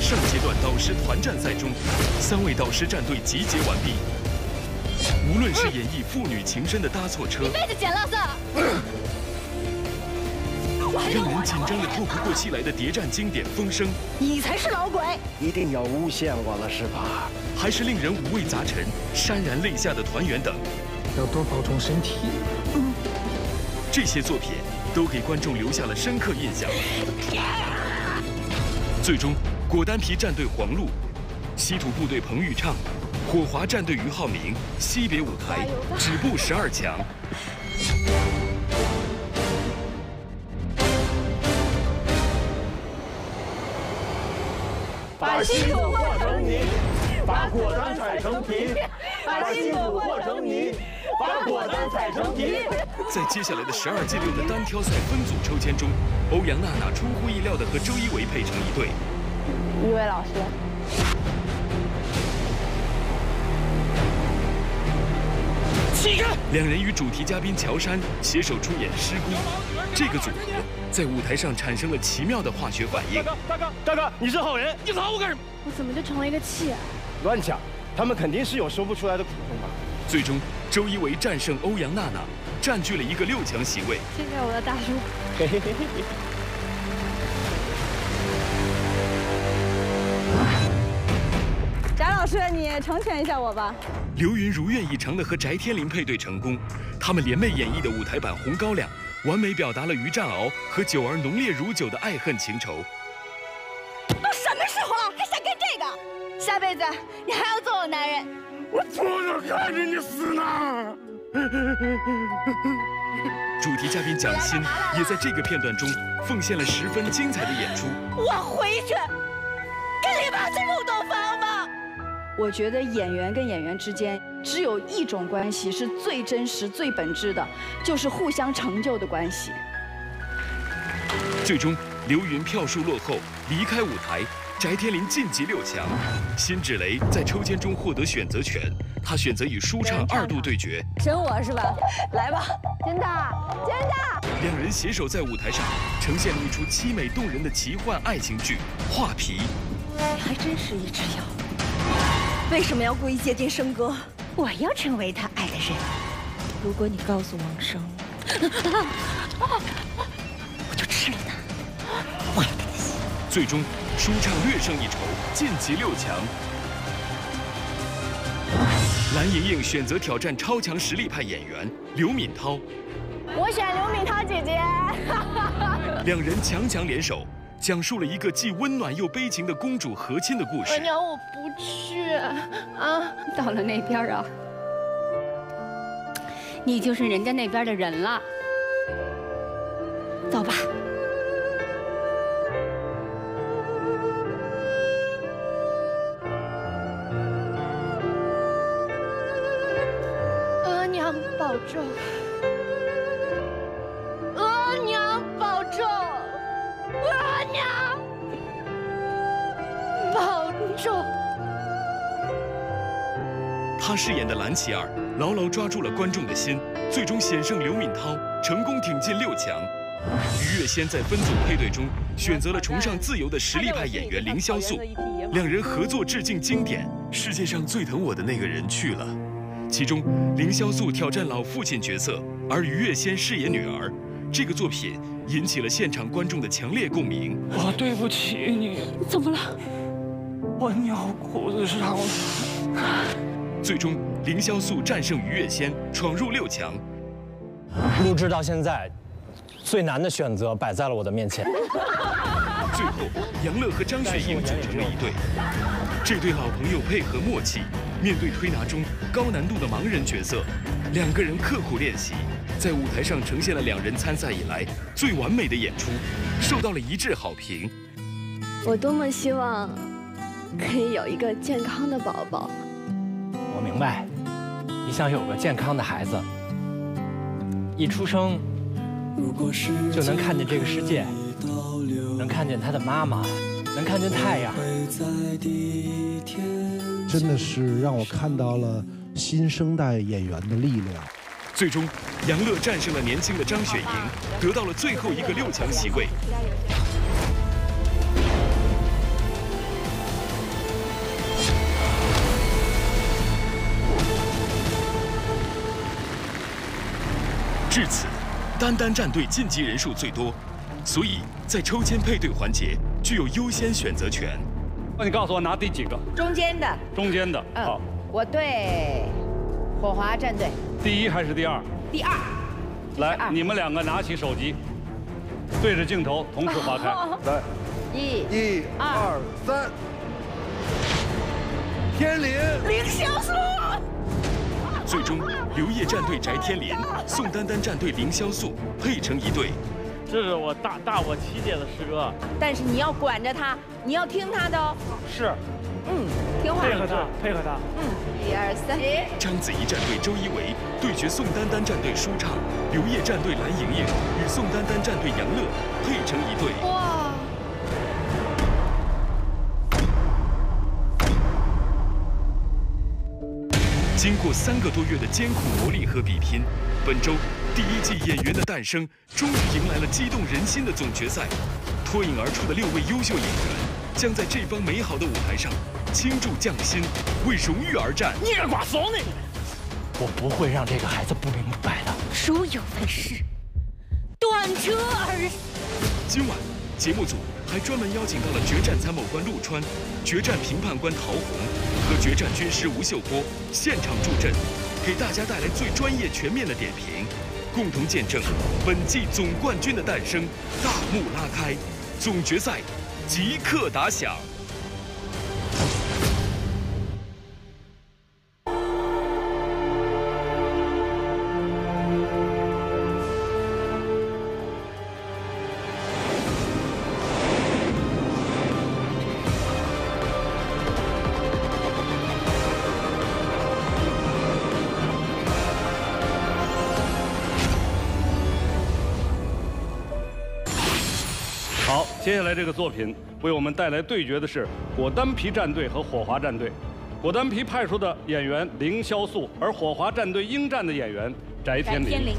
上阶段导师团战赛中，3位导师战队集结完毕。无论是演绎父女情深的搭错车， 一辈子捡垃圾， 让人紧张的透不过气来的谍战经典风声， 你才是老鬼！ 一定要诬陷我了是吧？ 还是令人五味杂陈、潸然泪下的团圆等， 要多保重身体。 这些作品都给观众留下了深刻印象。最终，果丹皮战队黄璐、稀土部队彭昱畅、火华战队俞灏明惜别舞台，止步12强。 把稀土和成泥，把果丹踩成皮；把稀土和成泥，把果丹踩成皮。 在接下来的12进6的单挑赛分组抽签中，欧阳娜娜出乎意料地和周一围配成一对。 一位老师， 两人与主题嘉宾乔杉携手出演《师姑》，这个组合在舞台上产生了奇妙的化学反应。 大哥，你是好人， 你找我干什么？ 我怎么就成了一个弃儿？ 乱讲，他们肯定是有说不出来的苦衷吧。 最终，周一围战胜欧阳娜娜，占据了一个6强席位。 谢谢我的大叔。翟老师，你成全一下我吧。 刘云如愿以偿地和翟天临配对成功，他们联袂演绎的舞台版《红高粱》，完美表达了于占鳌和九儿浓烈如酒的爱恨情仇。 都什么时候了，还想干这个？下辈子你还要做我男人？ 我不能看着你死呢！ 主题嘉宾蒋欣也在这个片段中奉献了十分精彩的演出。 我回去跟你妈去入洞房吧。我觉得演员跟演员之间只有一种关系是最真实、最本质的，就是互相成就的关系。 最终，刘云票数落后，离开舞台。翟天临晋级6强，辛芷蕾在抽签中获得选择权，她选择与舒畅2度对决。 选我是吧？来吧，真的，真的。 两人携手在舞台上呈现了一出凄美动人的奇幻爱情剧《画皮》。 你还真是一只妖。为什么要故意接近生哥？我要成为他爱的人。如果你告诉王生，我就吃了他。我要他的心。 最终，舒畅略胜一筹，晋级6强。蓝盈莹选择挑战超强实力派演员刘敏涛。 我选刘敏涛姐姐。 两人强联手，讲述了一个既温暖又悲情的公主和亲的故事。 额娘，我不去啊！到了那边啊，你就是人家那边的人了。走吧。额娘保重。额娘保重。额娘保重。 他饰演的蓝琪儿牢牢抓住了观众的心，最终险胜刘敏涛，成功挺进6强。于月仙在分组配对中选择了崇尚自由的实力派演员凌潇肃，两人合作致敬经典《世界上最疼我的那个人去了》。其中，凌潇肃挑战老父亲角色，而于月仙饰演女儿。这个作品引起了现场观众的强烈共鸣。 我对不起你， 怎么了？ 我尿裤子上了。 最终，凌潇肃战胜于月仙，闯入6强。 录制到现在，最难的选择摆在了我的面前。 最后，杨乐和张雪迎组成了一对。这对老朋友配合默契，面对推拿中高难度的盲人角色，两个人刻苦练习，在舞台上呈现了两人参赛以来最完美的演出，受到了一致好评。 我多么希望可以有一个健康的宝宝。 我明白，你想有个健康的孩子，一出生就能看见这个世界，能看见他的妈妈，能看见太阳。 真的是让我看到了新生代演员的力量。 最终，杨乐战胜了年轻的张雪迎，得到了最后一个6强席位。 至此，丹丹战队晋级人数最多，所以在抽签配对环节具有优先选择权。 那你告诉我拿第几个？ 中间的。 中间的。好， 我对火华战队。 第1还是第2？ 第2。 来，你们2个拿起手机，对着镜头同时划开。 来 ，1、 2、3，天林， 凌潇肃。 最终，刘烨战队翟天临，宋丹丹战队凌潇肃配成一对。 这是我大我7届的师哥， 但是你要管着他，你要听他的哦。 是。 听话。 配合他。 1、2、3。 章子怡战队周一围对决宋丹丹战队舒畅，刘烨战队蓝盈莹与宋丹丹战队杨乐配成一对。 哇！ 经过3个多月的艰苦磨砺和比拼，本周第1季演员的诞生终于迎来了激动人心的总决赛。脱颖而出的6位优秀演员将在这方美好的舞台上倾注匠心，为荣誉而战。 你个瓜怂呢！ 我不会让这个孩子不明白的。 如有本事，断车而死。 今晚节目组还专门邀请到了决战参谋官陆川、决战评判官陶虹和决战军师吴秀波现场助阵，给大家带来最专业全面的点评，共同见证本季总冠军的诞生。大幕拉开，总决赛即刻打响。 好，接下来这个作品为我们带来对决的是果丹皮战队和火华战队。果丹皮派出的演员凌潇肃，而火华战队应战的演员翟天临。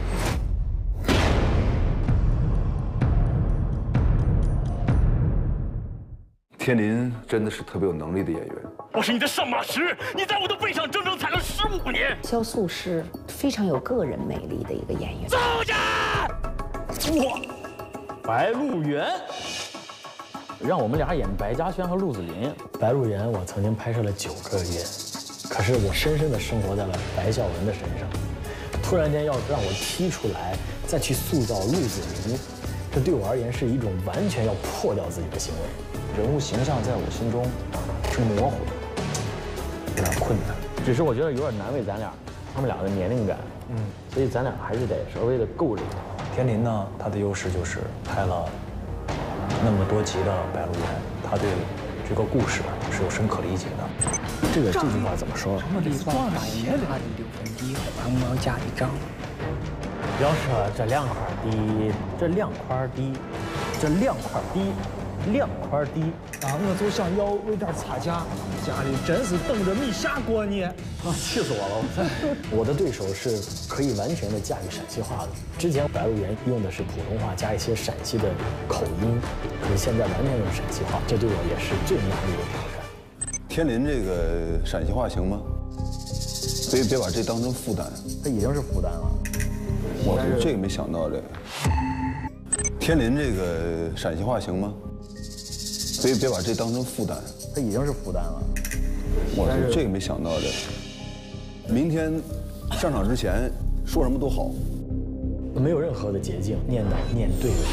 天临真的是特别有能力的演员。 我是你的上马石，你在我的背上整整踩了15年。 潇肃是非常有个人魅力的一个演员。 走着，我白鹿原，让我们俩演白嘉轩和陆子霖。白鹿原我曾经拍摄了9个月，可是我深深地生活在了白孝文的身上。突然间要让我踢出来，再去塑造陆子霖，这对我而言是一种完全要破掉自己的行为。人物形象在我心中是模糊的，有点困难。只是我觉得有点难为咱俩，他们俩的年龄感，所以咱俩还是得稍微的够着一点。天临呢，他的优势就是拍了那么多集的《白鹿原》，他对这个故事是有深刻理解的。这句话怎么说？ 什么里挂满斜的6分地，黄毛家的张。 要说这2块地，这2块地，这2块地，2块地啊！我就想要为点差价，家里真是等着米下锅呢。 气死我了！我的对手是可以完全的驾驭陕西话的。之前《白鹿原》用的是普通话加一些陕西的口音，可是现在完全用陕西话，这对我也是最难的一个挑战。 天临这个陕西话行吗？别把这当成负担。 它已经是负担了。 我是这个没想到这个。天临这个陕西话行吗？别把这当成负担。 它已经是负担了。 我是这个没想到这个。明天上场之前说什么都好。 没有任何的捷径，念对了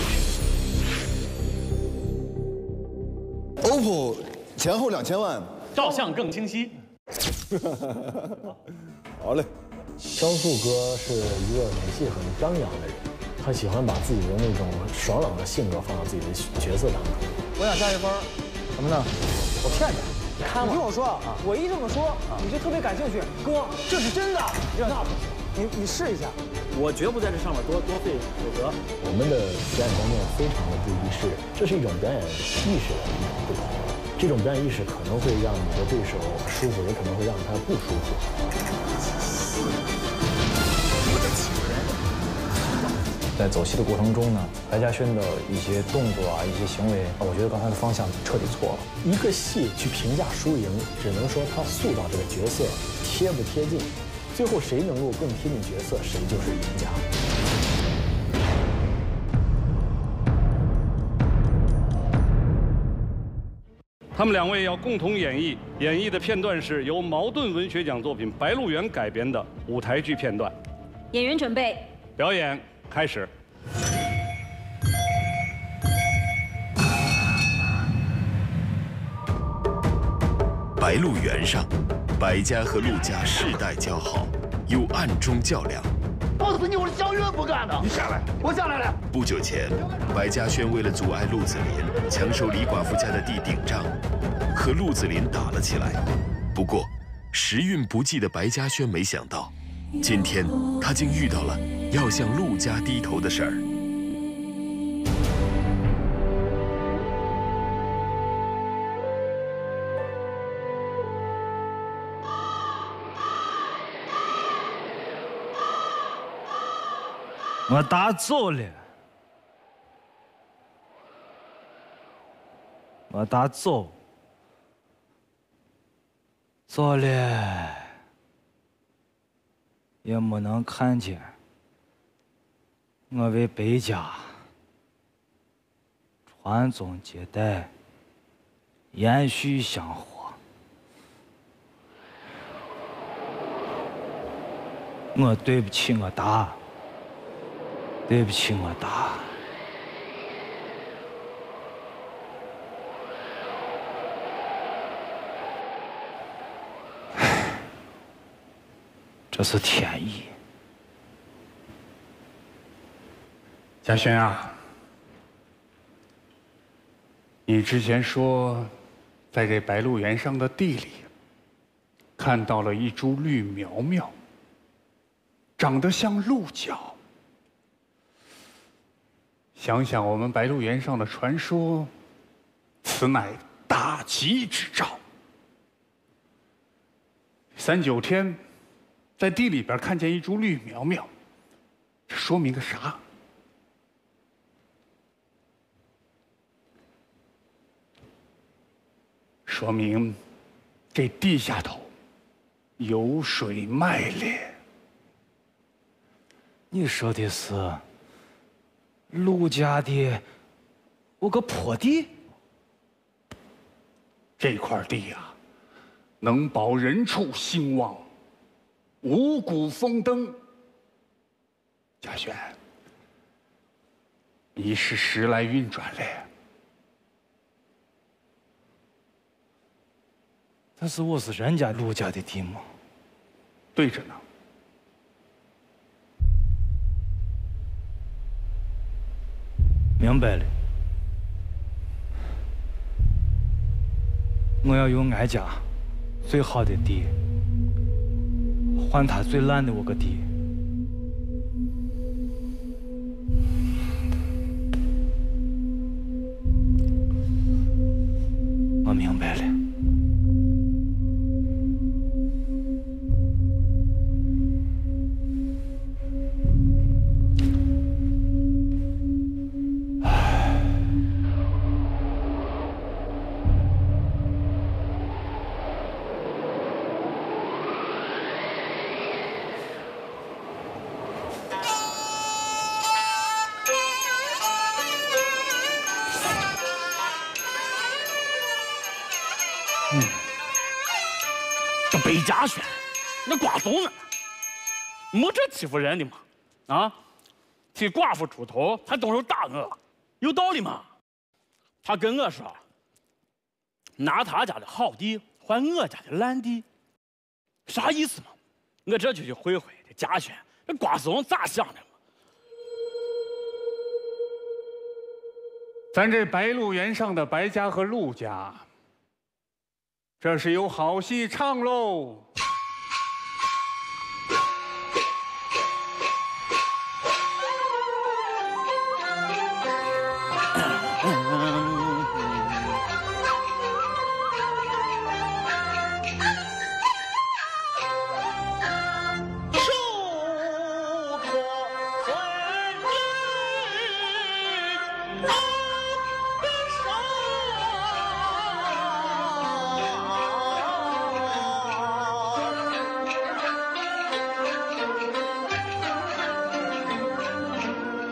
就行。OPPO 前后2000万， 照相更清晰。 好嘞。 潇肃哥是一个演戏很张扬的人，他喜欢把自己的那种爽朗的性格放到自己的角色当中。 我想加一分， 什么呢？我骗你。 你听我说啊，我一这么说，你就特别感兴趣。哥，这是真的。那不行，你试一下。 我绝不在这上面多费口舌。我们的表演观念非常的不一致，这是一种表演意识的一种不同。这种表演意识可能会让你的对手舒服，也可能会让他不舒服。在走戏的过程中呢，白嘉轩的一些动作啊，一些行为，我觉得刚才的方向彻底错了。一个戏去评价输赢，只能说他塑造这个角色贴不贴近，最后谁能够更贴近角色，谁就是赢家。 他们2位要共同演绎的片段是由茅盾文学奖作品《白鹿原》改编的舞台剧片段。 演员准备， 表演开始。 白鹿原上，白家和陆家世代交好，又暗中较量。 告诉你，我是小月不干的。你下来，我下来了。 不久前，白嘉轩为了阻碍陆子霖强收李寡妇家的地顶账，和陆子霖打了起来。不过，时运不济的白嘉轩没想到，今天他竟遇到了要向陆家低头的事儿。 我打走了，我打走了，也没能看见我为白家传宗接代，延续香火。我对不起我大。对不起，我大。这是天意。 嘉轩啊，你之前说，在这白鹿原上的地里，看到了一株绿苗苗，长得像鹿角。想想我们白鹿原上的传说，此乃大吉之兆。3、9天，在地里边看见一株绿苗苗，这说明个啥？说明这地下头有水脉咧。 你说的是？陆家的我个坡地， 这块地呀，能保人畜兴旺，五谷丰登。嘉轩，你是时来运转嘞。 但是我是人家陆家的地吗？ 对着呢。 明白了，我要用俺家最好的地换他最烂的我个地。我明白了。 这白嘉轩，那瓜怂呢？没这欺负人的嘛？啊，替寡妇出头，还动手打我，有道理吗？他跟我说，拿他家的好地换我家的烂地，啥意思嘛？我这就去会会这嘉轩，这瓜怂咋想的嘛？ 咱这白鹿原上的白家和陆家，这是有好戏唱喽！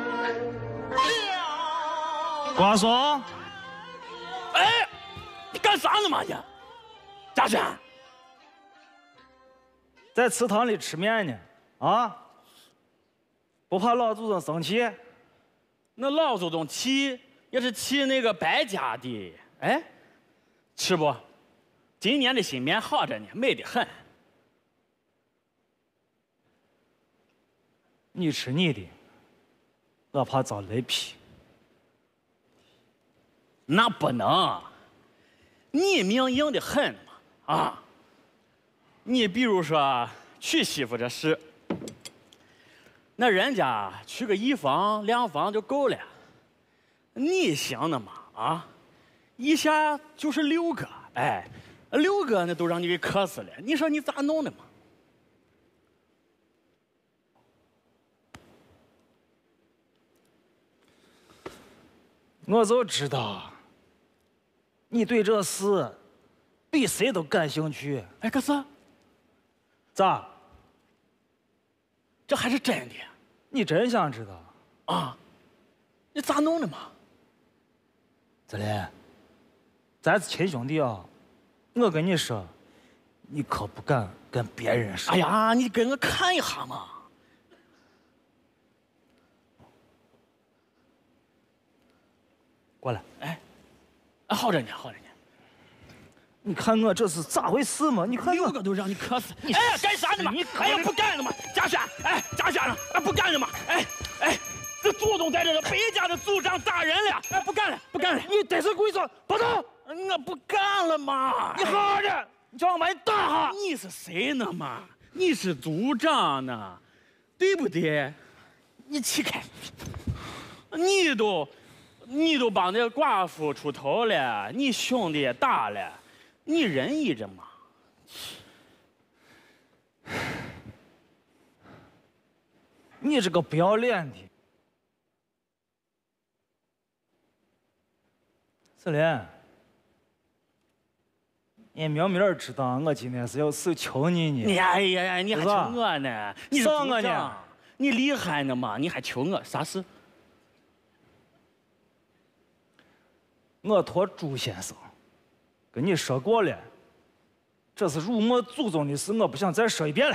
瓜怂， 哎，你干啥呢嘛你？嘉轩， 在祠堂里吃面呢，啊？不怕老祖宗生气？ 那老祖宗气也是气那个败家的，哎，吃不？今年的新面好着呢，美得很。 你吃你的，我怕遭雷劈。 那不能，你命硬得很嘛啊！你比如说娶媳妇这事，那人家娶个1房2房就够了，你行的嘛啊？一下就是6个，哎，6个那都让你给磕死了，你说你咋弄的嘛？ 我就知道，你对这事比谁都感兴趣。 哎，可是咋？ 这还是真的？ 你真想知道？ 啊？你咋弄的嘛？ 子林，咱是亲兄弟啊！我跟你说，你可不敢跟别人说。 哎呀，你给我看一下嘛！ 过来， 哎，好着呢，好着呢。 你看我这是咋回事嘛？你看 6个都让你磕死！哎，干啥呢嘛？哎呀，不干了嘛！嘉轩，哎，嘉轩了，哎，不干了嘛！哎，这祖宗在这了，北家的族长打人了！哎，不干了，不干了！ 你得是规矩，不动！ 我不干了嘛！ 你好好的，你叫我把你打下！ 你是谁呢嘛？你是族长呢，对不对？你起开！你都帮那个寡妇出头了，你兄弟也打了，你仁义着嘛？ 你这个不要脸的！子林，你明明知道我今天是要手求你呢。 你哎呀，你还求我呢？你是上我呢？ 你厉害呢嘛？你还求我啥事？ 我托朱先生跟你说过了，这是辱没祖宗的事，我不想再说一遍了。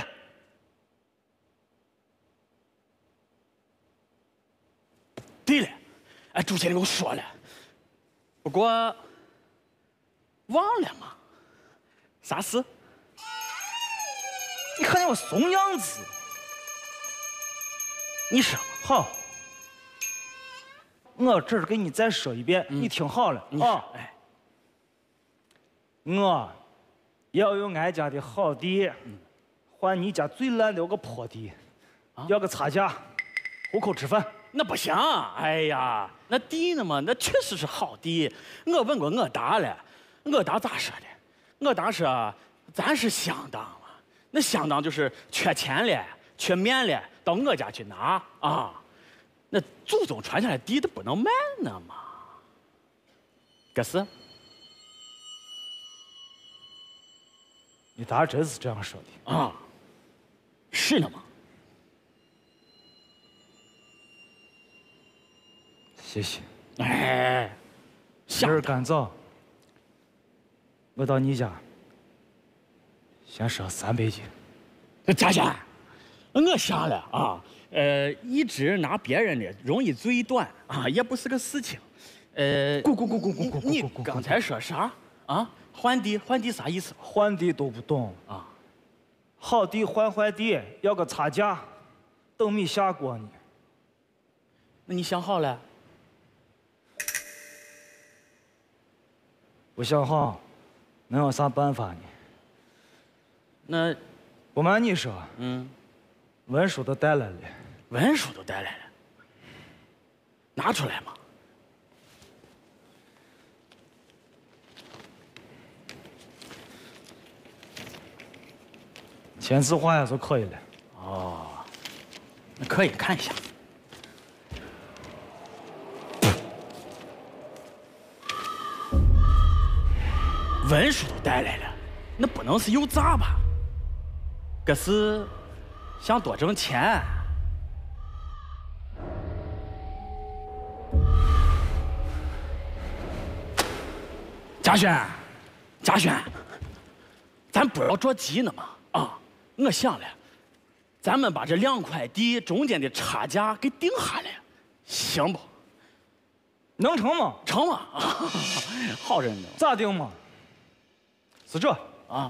对了，哎，朱先生跟我说了，不过忘了嘛，啥事？ 你看见我怂样子？ 你说好。我这儿给你再说一遍，你听好了啊！ 哎， 我要用俺家的好地，换你家最烂的有个坡地，要个差价，糊口吃饭。 那不行！哎呀，那地呢嘛，那确实是好地。我问过我大了，我大咋说的？我大说咱是乡党嘛，那乡党就是缺钱了、缺面了，到我家去拿啊。那祖宗传下来地都不能卖呢嘛，可是你大真是这样说的啊？是呢嘛？ 谢谢。 哎， 明儿干早，我到你家，先赊300斤。 嘉轩，我下了啊。一直拿别人的容易嘴短啊，也不是个事情。你刚才说啥啊？换地啥意思？ 换地都不懂啊？好地换坏地要个差价，等米下锅呢。 那你想好了？ 不想好，能有啥办法呢？ 那不瞒你说，文书都带来了。 文书都带来了，拿出来嘛。 签字画下就可以了。 哦，那可以看一下。文书都带来了，那不能是有诈吧？可是想多挣钱。嘉轩， 嘉轩，咱不要着急呢嘛啊！我想了，咱们把这2块地中间的差价给定下来，行不？ 能成吗？ 成吗？好着呢。 咋定嘛？是这啊，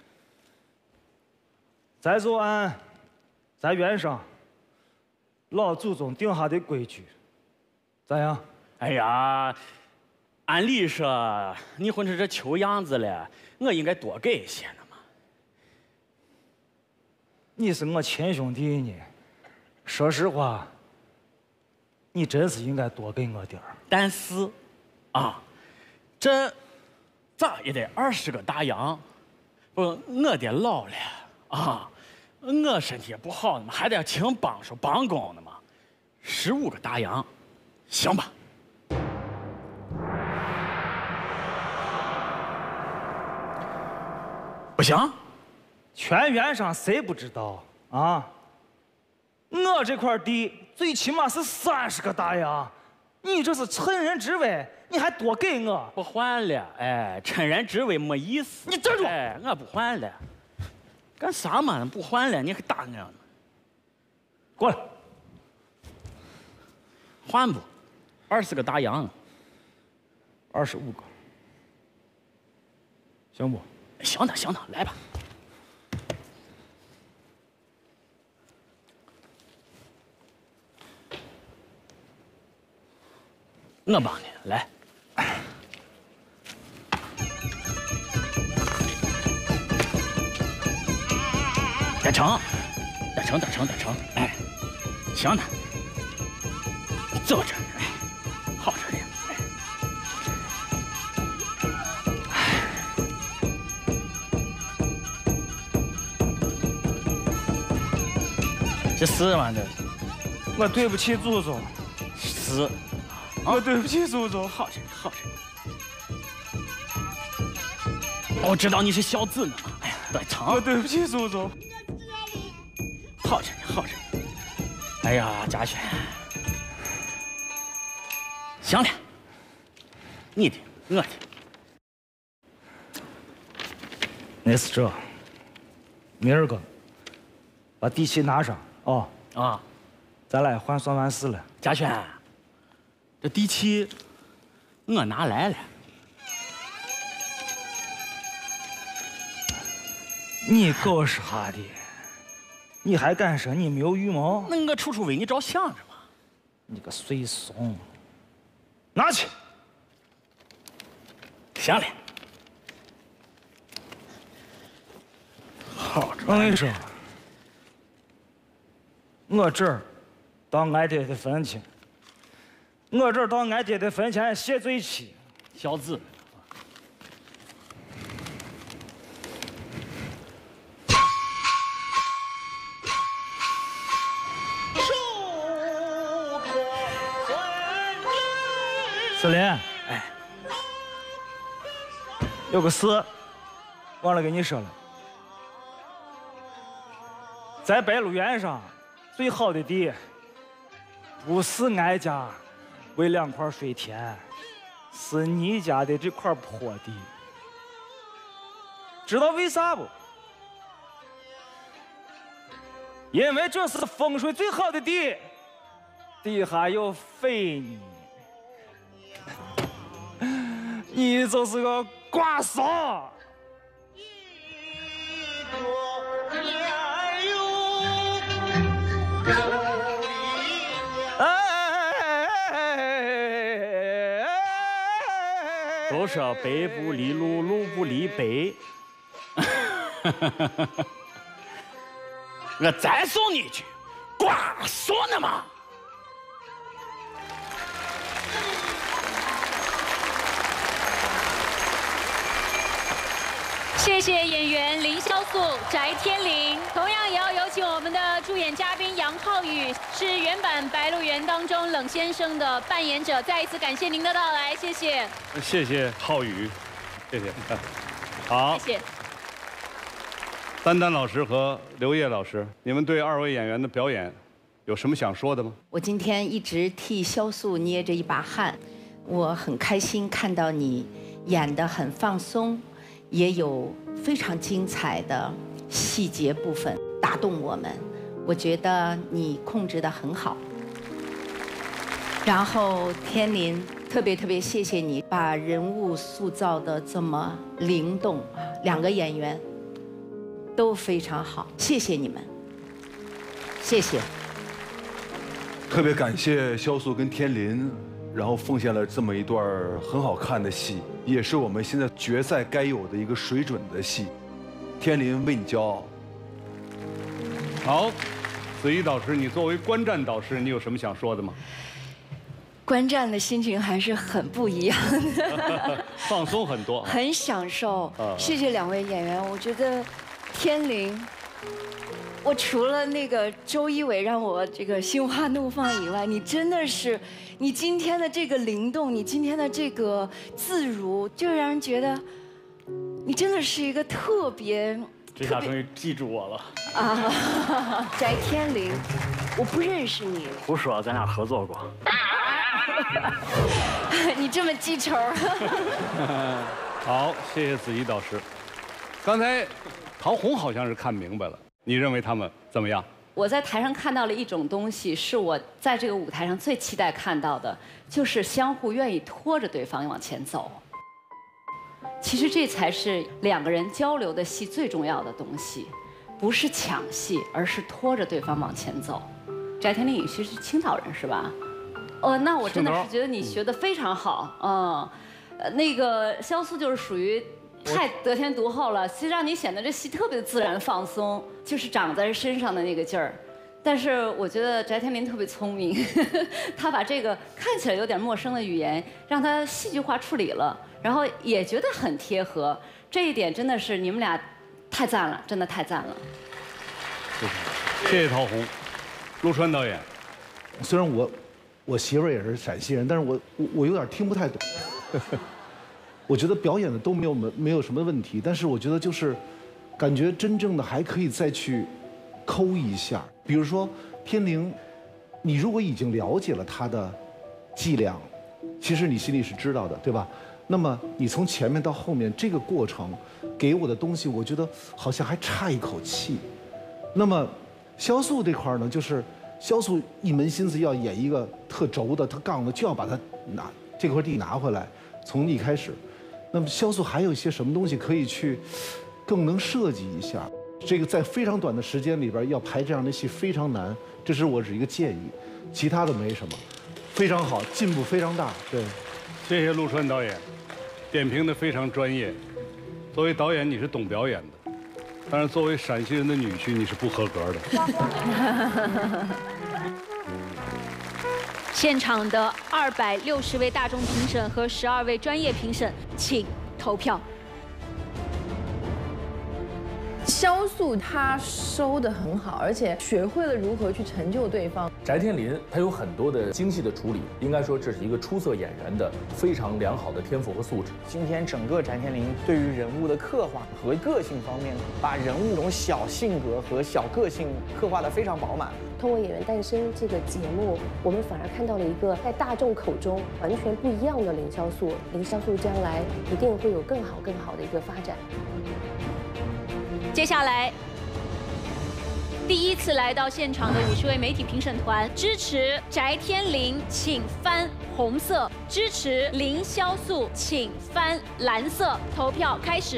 咱就按咱原上老祖宗定下的规矩，咋样？ 哎呀，按理说你混成这球样子了，我应该多给一些呢嘛。 你是我亲兄弟呢，说实话，你真是应该多给我点儿。 但是，啊，这咋也得20个大洋，不，我得老了啊，我身体也不好呢嘛，还得请帮手帮工呢嘛，15个大洋，行吧？不行， 全原上谁不知道啊？我这块地最起码是30个大洋，你这是趁人之危，你还多给我？ 不还了，哎，趁人之危没意思。 你站住！ 哎，我不还了，干啥嘛？不还了，你还打我呢？ 过来， 还不？20个大洋 ，25个，行不？ 行的，行的，来吧。我帮你来。得成，得成，得成，得成，哎，行的，就这，哎，好着呢，哎，这是嘛这？ 我对不起祖宗。 是。 我对不起祖宗， 好着呢，好着呢。我知道你是孝子呢嘛，哎呀，得成。 我对不起祖宗。 好着呢，好着呢。哎呀，嘉轩，行了，你的，我的。 那是这，明儿个把地契拿上啊啊， 咱俩换算完事了。 嘉轩。这地契我拿来了， 你狗是哈的，你还敢说你没有预谋？ 那我处处为你着想着嘛。 你个碎怂，拿去。 行了，好着。 我跟你说，我这儿当俺爹的坟去。我这儿到俺爹的坟前谢罪去， 小子。 司林，哎，有个事忘了跟你说了，在白鹿原上最好的地，不是俺家。为2块水田，是你家的这块坡地，知道为啥不？因为这是风水最好的地，地下有肥泥，你就是个瓜怂。 都说白不离路，路不离白。我再送你一句，瓜怂呢嘛！ 谢谢演员林潇肃、翟天临，同样也要有请我们的助演嘉宾杨浩宇，是原版《白鹿原》当中冷先生的扮演者。再一次感谢您的到来，谢谢。 谢谢浩宇，谢谢。好， 谢谢。 丹丹老师和刘烨老师，你们对2位演员的表演有什么想说的吗？ 我今天一直替潇肃捏着一把汗，我很开心看到你演得很放松。 也有非常精彩的细节部分打动我们。我觉得你控制得很好。然后天林，特别谢谢你把人物塑造得这么灵动啊，2个演员都非常好，谢谢你们，谢谢。 特别感谢肖素跟天林，然后奉献了这么一段很好看的戏，也是我们现在决赛该有的一个水准的戏。天林为你骄傲。 好，子怡导师，你作为观战导师，你有什么想说的吗？ 观战的心情还是很不一样的， 放松很多， 很享受。谢谢2位演员，我觉得天林，我除了那个周一围让我这个心花怒放以外，你真的是，你今天的这个灵动，你今天的这个自如，就让人觉得你真的是一个特别。 这下终于记住我了啊！翟天临，我不认识你。 胡说，咱俩合作过。 你这么记仇。 好，谢谢子怡导师。刚才陶虹好像是看明白了，你认为他们怎么样？ 我在台上看到了一种东西，是我在这个舞台上最期待看到的，就是相互愿意拖着对方往前走。其实这才是2个人交流的戏最重要的东西，不是抢戏，而是拖着对方往前走。翟天临其实是青岛人是吧？那我真的是觉得你学得非常好，那个肖素就是属于太得天独厚了，其实让你显得这戏特别的自然放松，就是长在身上的那个劲儿。但是我觉得翟天临特别聪明，他把这个看起来有点陌生的语言，让他戏剧化处理了，然后也觉得很贴合。这一点真的是你们俩太赞了，真的太赞了。 谢谢陶虹。陆川导演， 虽然我媳妇儿也是陕西人，但是我有点听不太懂。我觉得表演的都没有什么问题，但是我觉得就是感觉真正的还可以再去抠一下。比如说天临，你如果已经了解了他的伎俩，其实你心里是知道的，对吧？那么你从前面到后面这个过程给我的东西，我觉得好像还差一口气。那么肖素这块呢，就是肖素一门心思要演一个特轴的、特杠的，就要把它这块地拿回来，从一开始。那么肖素还有一些什么东西可以去更能设计一下？这个在非常短的时间里边要排这样的戏非常难，这是我只一个建议，其他的没什么，非常好，进步非常大。对， 谢谢陆川导演，点评的非常专业。作为导演，你是懂表演的，但是作为陕西人的女婿，你是不合格的。 现场的260位大众评审和12位专业评审，请投票。 肖素他收得很好，而且学会了如何去成就对方。 翟天临他有很多的精细的处理，应该说这是一个出色演员的非常良好的天赋和素质。 今天整个翟天临对于人物的刻画和个性方面，把人物这种小性格和小个性刻画得非常饱满。 通过《演员诞生》这个节目，我们反而看到了一个在大众口中完全不一样的凌潇肃。凌潇肃将来一定会有更好的一个发展。 接下来，第一次来到现场的50位媒体评审团，支持翟天临请翻红色，支持凌潇肃请翻蓝色。投票开始。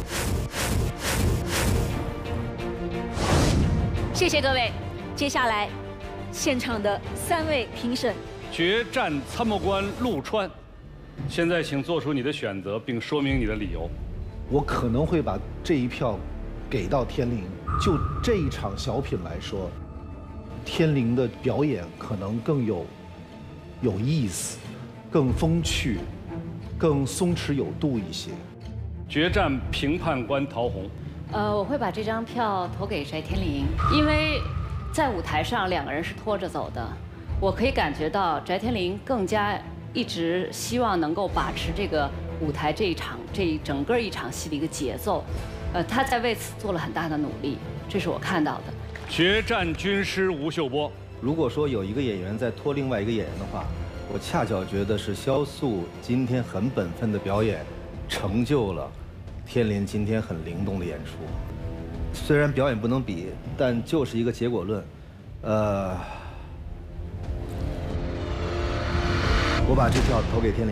谢谢各位。接下来，现场的3位评审， 决战参谋官陆川，现在请做出你的选择，并说明你的理由。 我可能会把这一票给到天临。就这一场小品来说，天临的表演可能更有意思，更风趣，更松弛有度一些。 决战评判官陶虹， 我会把这张票投给翟天临，因为在舞台上2个人是拖着走的，我可以感觉到翟天临更加一直希望能够把持这个舞台这整个一场戏的一个节奏。他在为此做了很大的努力，这是我看到的。 决战军师吴秀波， 如果说有一个演员在拖另外一个演员的话，我恰巧觉得是肖素今天很本分的表演，成就了天林今天很灵动的演出，虽然表演不能比，但就是一个结果论。我把这票投给天林。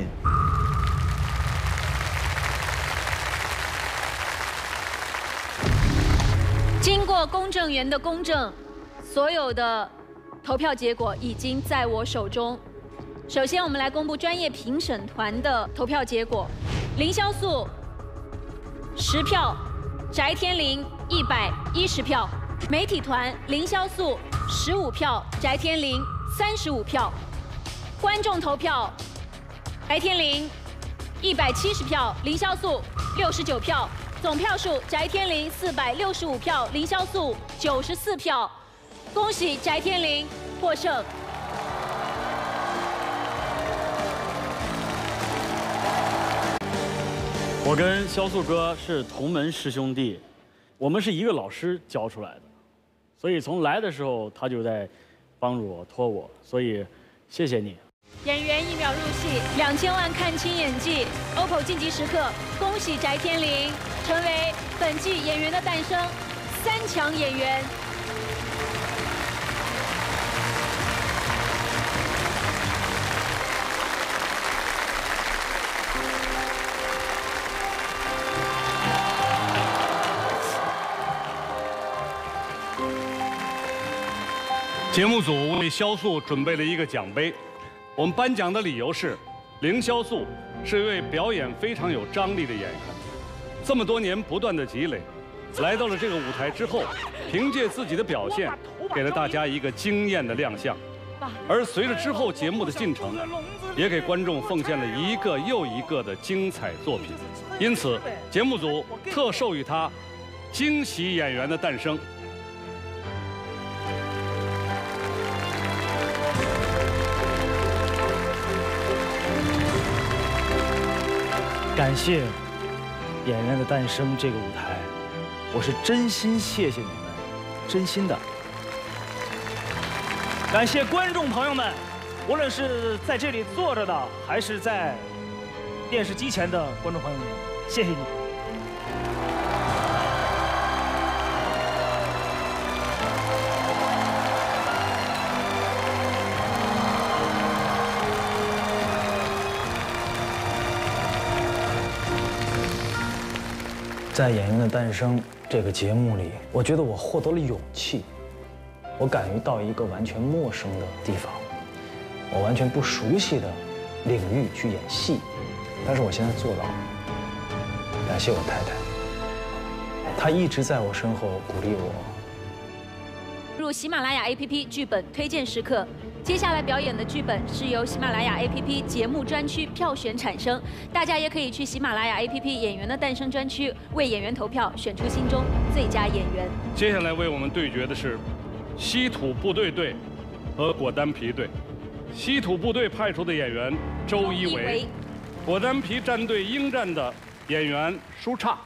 经过公证员的公证，所有的投票结果已经在我手中。首先，我们来公布专业评审团的投票结果：凌潇肃10票，翟天临110票；媒体团凌潇肃15票，翟天临35票；观众投票，翟天临170票，凌潇肃69票。总票数：翟天临465票，凌潇肃94票。恭喜翟天临获胜。 我跟潇肃哥是同门师兄弟，我们是一个老师教出来的，所以从来的时候他就在帮助我、托我，所以谢谢你。 演员1秒入戏，2000万看清演技 ，OPPO 晋级时刻，恭喜翟天临成为本季演员的诞生3强演员。 节目组为潇肃准备了一个奖杯，我们颁奖的理由是，凌潇肃是一位表演非常有张力的演员，这么多年不断的积累，来到了这个舞台之后，凭借自己的表现，给了大家一个惊艳的亮相。而随着之后节目的进程，也给观众奉献了一个又一个的精彩作品。因此，节目组特授予他“惊喜演员的诞生”。 感谢《演员的诞生》这个舞台，我是真心谢谢你们，真心的。感谢观众朋友们，无论是在这里坐着的，还是在电视机前的观众朋友们，谢谢你。在《演员的诞生》这个节目里，我觉得我获得了勇气，我敢于到一个完全陌生的地方，我完全不熟悉的领域去演戏，但是我现在做到了。感谢我太太，她一直在我身后鼓励我。 入喜马拉雅 APP 剧本推荐时刻。接下来表演的剧本是由喜马拉雅 APP 节目专区票选产生，大家也可以去喜马拉雅 APP 演员的诞生专区为演员投票，选出心中最佳演员。 接下来为我们对决的是稀土部队队和果丹皮队。稀土部队派出的演员周一围，果丹皮战队应战的演员舒畅。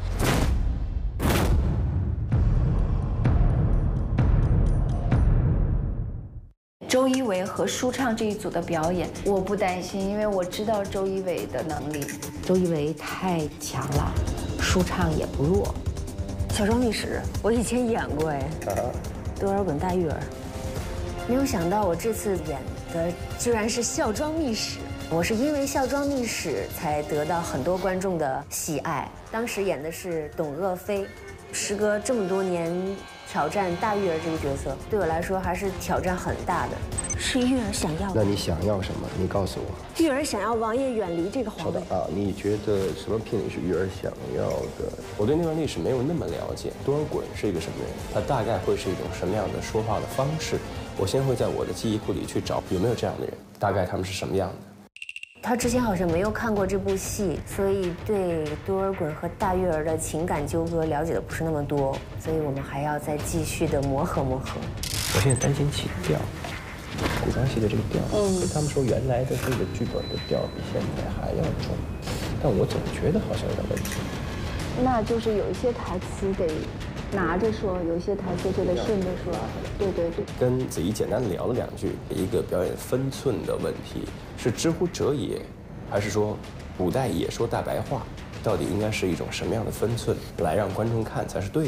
周一围和舒畅这一组的表演，我不担心，因为我知道周一围的能力。 周一围太强了，舒畅也不弱。 小庄秘史，我以前演过哎，多尔衮大玉儿。没有想到我这次演的居然是孝庄秘史，我是因为孝庄秘史才得到很多观众的喜爱。当时演的是董鄂妃，时隔这么多年。挑战大玉儿这个角色，对我来说还是挑战很大的。是玉儿想要的。 那你想要什么？你告诉我。 玉儿想要王爷远离这个皇位。 啊，你觉得什么品是玉儿想要的？我对那段历史没有那么了解。多尔衮是一个什么人？他大概会是一种什么样的说话的方式？我先会在我的记忆库里去找有没有这样的人，大概他们是什么样的。 他之前好像没有看过这部戏，所以对多尔衮和大玉儿的情感纠葛了解的不是那么多，所以我们还要再继续的磨合磨合。 我现在担心起调，古装戏的这个调，他们说原来的这个剧本的调比现在还要重，但我总觉得好像有点问题。 那就是有一些台词得拿着说，有一些台词就得顺着说。对对对。跟子怡简单聊了两句，一个表演分寸的问题，是知乎者也，还是说古代也说大白话？ 到底应该是一种什么样的分寸，来让观众看才是对的。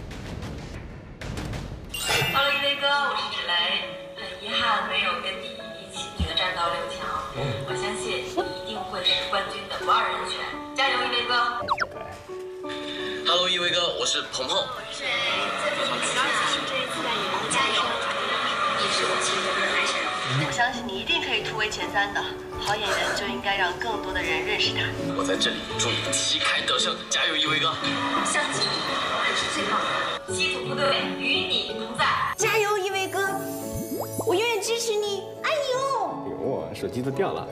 Hello， 一威哥，我是芷蕾，很遗憾没有跟你一起决战到6强，我相信你一定会是冠军的不二人选，加油，一威哥！ Hello， 一威哥，我是鹏鹏。 这一次的羽毛加油！你是我心中的男神。 我相信你一定可以突围前3的。好演员就应该让更多的人认识他。 我在这里祝你旗开得胜，加油，一威哥！ 相信你，你是最棒的。西土部队与你同在， 加油，一威哥！我永远支持你，爱你哦！ 哟，手机都掉了。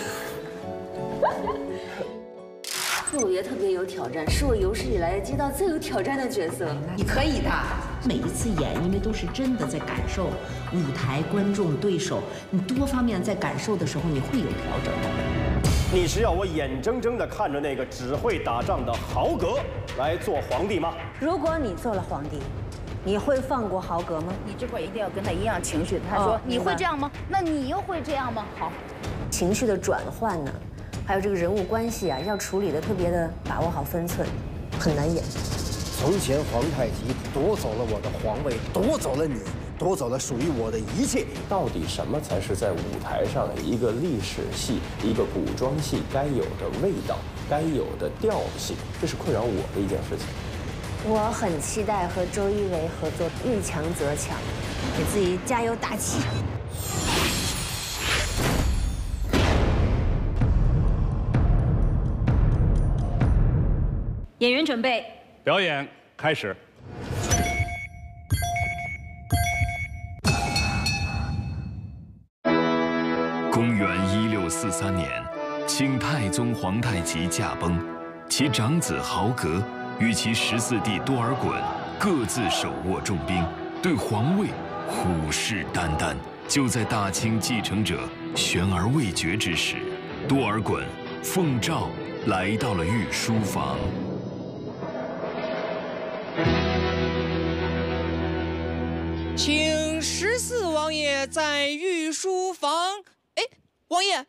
贺五爷特别有挑战，是我有史以来接到最有挑战的角色。 你可以的。每一次演，因为都是真的在感受舞台、观众、对手，你多方面在感受的时候，你会有调整的。 你是要我眼睁睁地看着那个只会打仗的豪格来做皇帝吗？ 如果你做了皇帝，你会放过豪格吗？ 你这块一定要跟他一样情绪。他说：“你会这样吗？那你又会这样吗？”好， 情绪的转换呢，还有这个人物关系啊，要处理的特别的把握好分寸，很难演。 从前皇太极夺走了我的皇位，夺走了你，夺走了属于我的一切。 到底什么才是在舞台上一个历史戏、一个古装戏该有的味道、该有的调性？这是困扰我的一件事情。 我很期待和周一围合作，遇强则强，给自己加油打气。 演员准备， 表演开始。 公元1643年，清太宗皇太极驾崩，其长子豪格与其14弟多尔衮各自手握重兵，对皇位虎视眈眈。就在大清继承者悬而未决之时，多尔衮奉诏来到了御书房。 请14王爷在御书房。哎，王爷。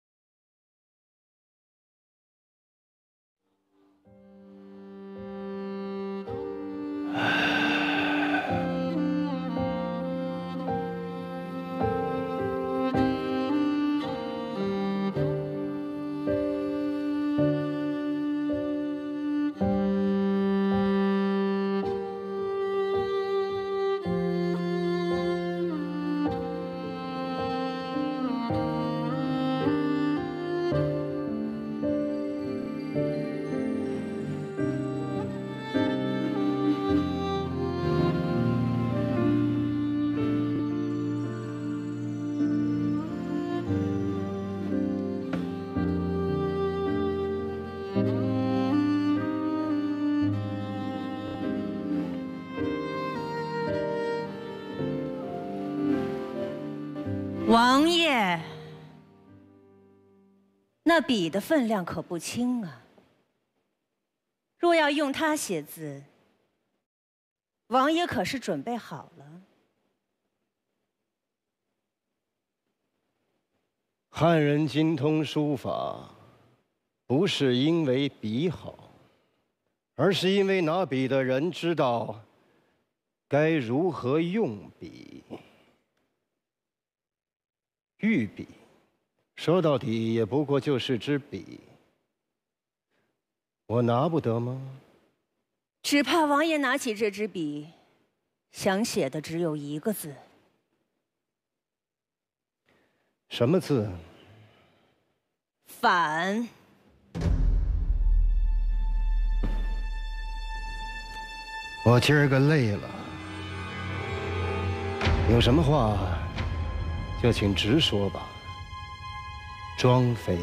王爷，那笔的分量可不轻啊。若要用它写字，王爷可是准备好了。 汉人精通书法，不是因为笔好，而是因为拿笔的人知道该如何用笔。御笔，说到底也不过就是支笔。我拿不得吗？ 只怕王爷拿起这支笔，想写的只有一个字。 什么字？ 反。 我今儿个累了，有什么话就请直说吧，庄妃。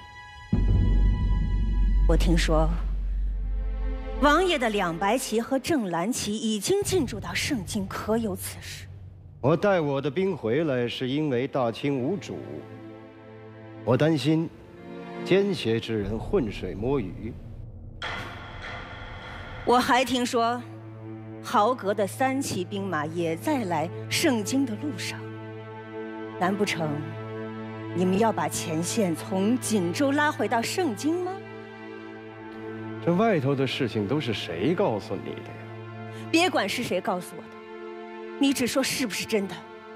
我听说，王爷的两白旗和正蓝旗已经进驻到盛京，可有此事？ 我带我的兵回来，是因为大清无主，我担心奸邪之人浑水摸鱼。 我还听说，豪格的3旗兵马也在来盛京的路上。难不成你们要把前线从锦州拉回到盛京吗？ 这外头的事情都是谁告诉你的呀？ 别管是谁告诉我的，你只说是不是真的。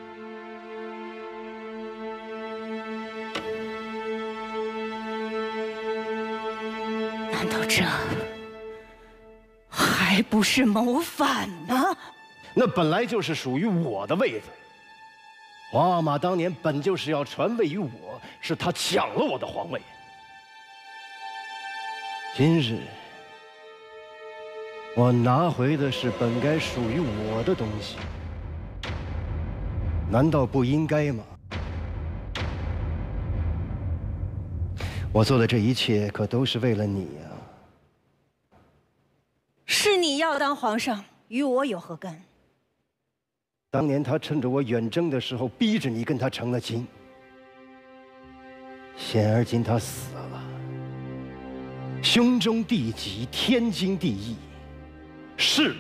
难道这还不是谋反吗？ 那本来就是属于我的位子。皇阿玛当年本就是要传位于我，是他抢了我的皇位。今日我拿回的是本该属于我的东西，难道不应该吗？我做的这一切可都是为了你呀。 是你要当皇上，与我有何干？ 当年他趁着我远征的时候，逼着你跟他成了亲。现而今他死了，胸中地极，天经地义。是，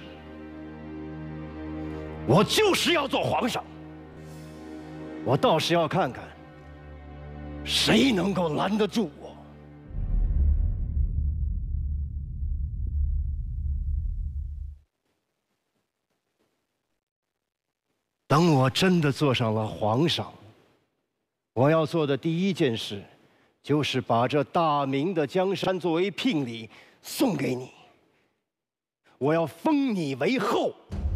我就是要做皇上。我倒是要看看，谁能够拦得住我。等我真的做上了皇上，我要做的第一件事，就是把这大明的江山作为聘礼送给你。我要封你为后。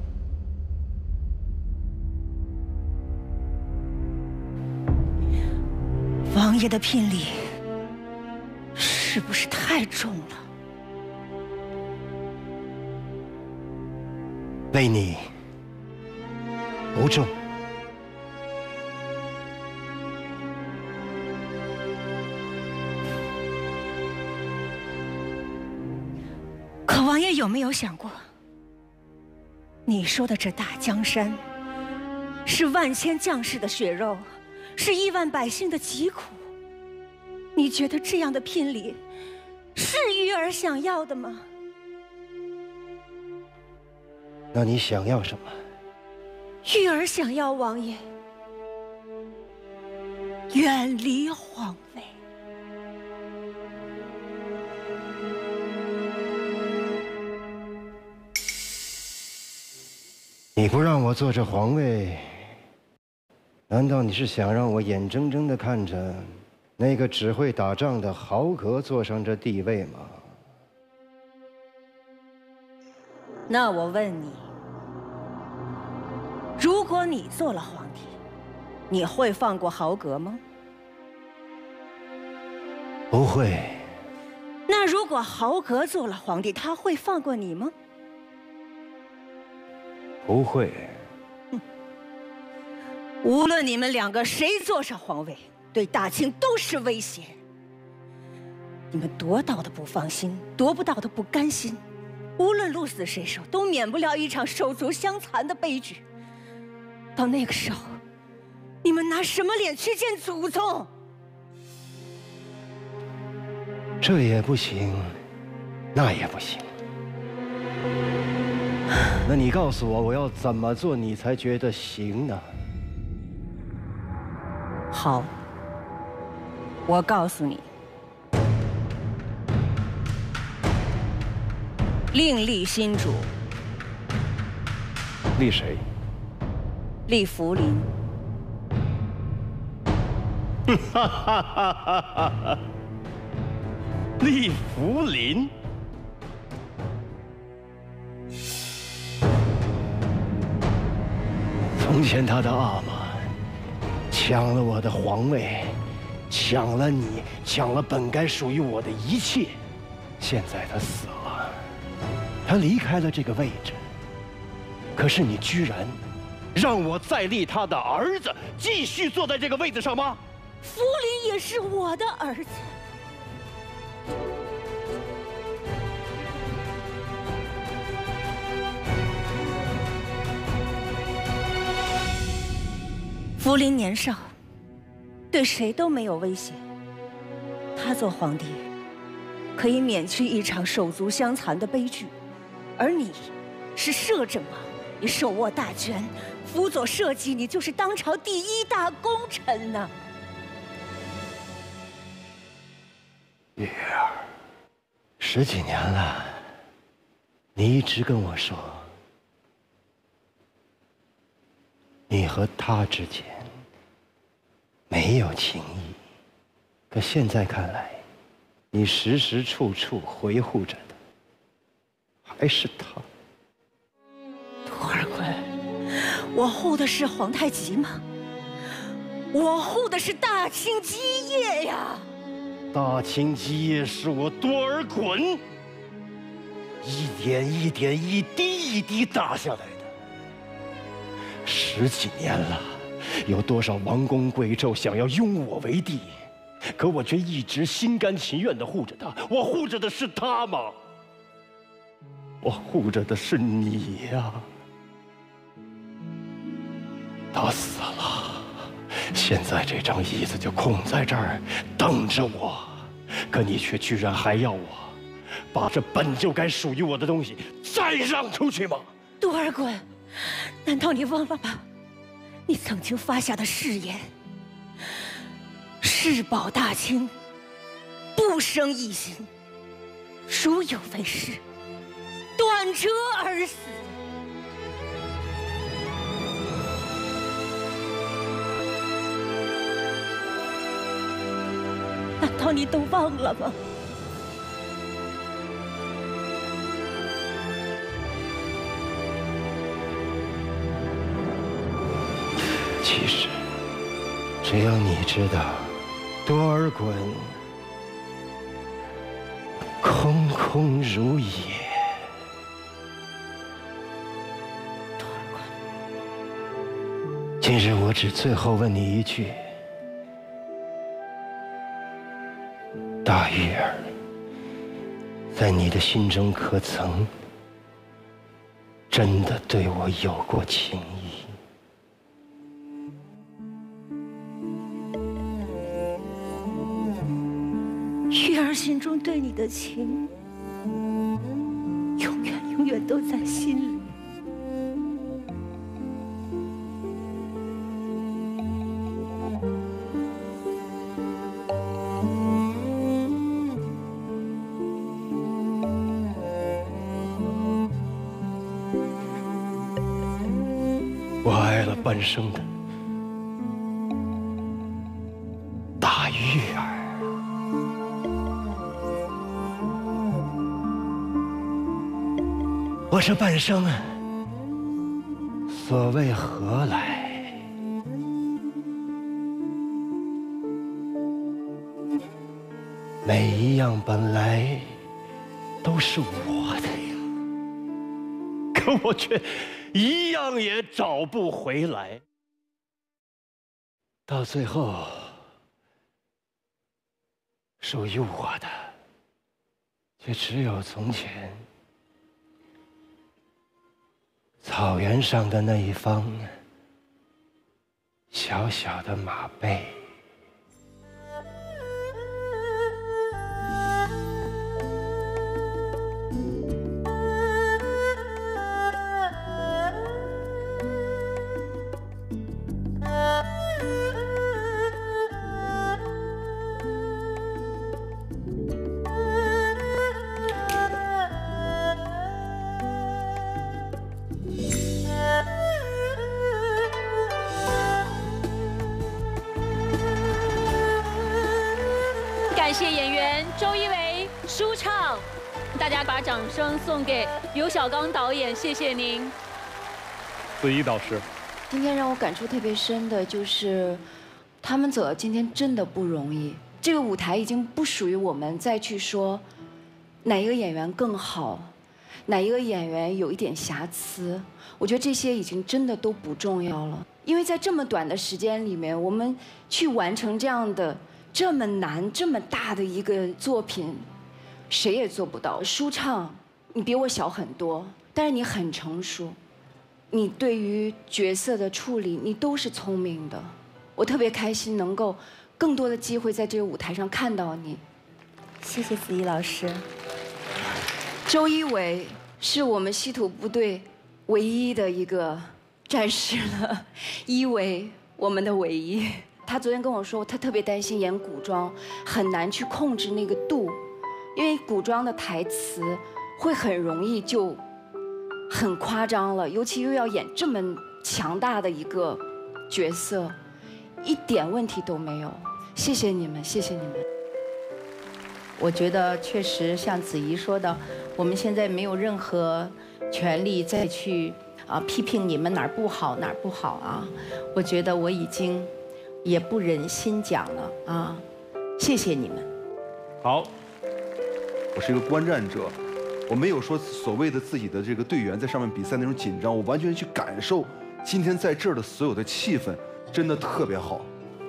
王爷的聘礼是不是太重了？ 为你不重。 可王爷有没有想过，你说的这大江山，是万千将士的血肉，是亿万百姓的疾苦。你觉得这样的聘礼，是玉儿想要的吗？ 那你想要什么？ 玉儿想要王爷远离皇位。 你不让我坐这皇位，难道你是想让我眼睁睁地看着那个只会打仗的豪格坐上这帝位吗？ 那我问你，如果你做了皇帝，你会放过豪格吗？ 不会。 那如果豪格做了皇帝，他会放过你吗？ 不会。 无论你们两个谁坐上皇位，对大清都是威胁。你们夺到的不放心，夺不到的不甘心，无论鹿死谁手，都免不了一场手足相残的悲剧。到那个时候，你们拿什么脸去见祖宗？ 这也不行，那也不行。那你告诉我，我要怎么做你才觉得行呢？ 好，我告诉你，另立新主。 立谁？ 立福临。 哈哈哈哈哈！立福临。从前他的阿玛抢了我的皇位，抢了你，抢了本该属于我的一切。现在他死了，他离开了这个位置。可是你居然让我再立他的儿子继续坐在这个位子上吗？ 福临也是我的儿子。福临年少，对谁都没有威胁。他做皇帝，可以免去一场手足相残的悲剧，而你是摄政王，你手握大权，辅佐社稷，你就是当朝第一大功臣呢。 月儿， 10几年了，你一直跟我说，你和他之间没有情谊，可现在看来，你时时处处维护着的还是他。 多尔衮，我护的是皇太极吗？我护的是大清基业呀！ 大清基业是我多尔衮一点一点、一滴一滴打下来的。10几年了，有多少王公贵胄想要拥我为帝，可我却一直心甘情愿地护着他。我护着的是他吗？我护着的是你呀！他死了，现在这张椅子就空在这儿等着我，可你却居然还要我把这本就该属于我的东西再让出去吗？ 多尔衮，难道你忘了吗？你曾经发下的誓言：誓保大清，不生异心，如有违誓，断折而死。难道你都忘了吗？ 其实，只要你知道，多尔衮空空如也。 多尔衮，今日我只最后问你一句：大玉儿，在你的心中可曾真的对我有过情谊？ 玉儿心中对你的情，永远永远都在心里。 我爱了半生的大玉儿。我这半生所谓何来？每一样本来都是我的呀，可我却一样也找不回来。到最后，属于我的，却只有从前草原上的那一方小小的马背。 感谢演员周一围舒畅，大家把掌声送给尤小刚导演，谢谢您。 子怡导师， 今天让我感触特别深的就是，他们走到今天真的不容易。这个舞台已经不属于我们再去说哪一个演员更好，哪一个演员有一点瑕疵。我觉得这些已经真的都不重要了，因为在这么短的时间里面，我们去完成这样的。这么难、这么大的一个作品，谁也做不到。舒畅，你比我小很多，但是你很成熟，你对于角色的处理，你都是聪明的。我特别开心能够更多的机会在这个舞台上看到你。 谢谢子怡老师。 周一围是我们稀土部队唯一的一个战士了，一围，我们的唯一。他昨天跟我说，他特别担心演古装很难去控制那个度， 因为古装的台词会很容易就很夸张了，尤其又要演这么强大的一个角色，一点问题都没有。谢谢你们，谢谢你们。 我觉得确实像子怡说的，我们现在没有任何权利再去批评你们哪儿不好哪儿不好啊。我觉得我已经也不忍心讲了啊，谢谢你们。 好， 我是一个观战者，我没有说所谓的自己的这个队员在上面比赛那种紧张，我完全去感受今天在这儿的所有的气氛，真的特别好。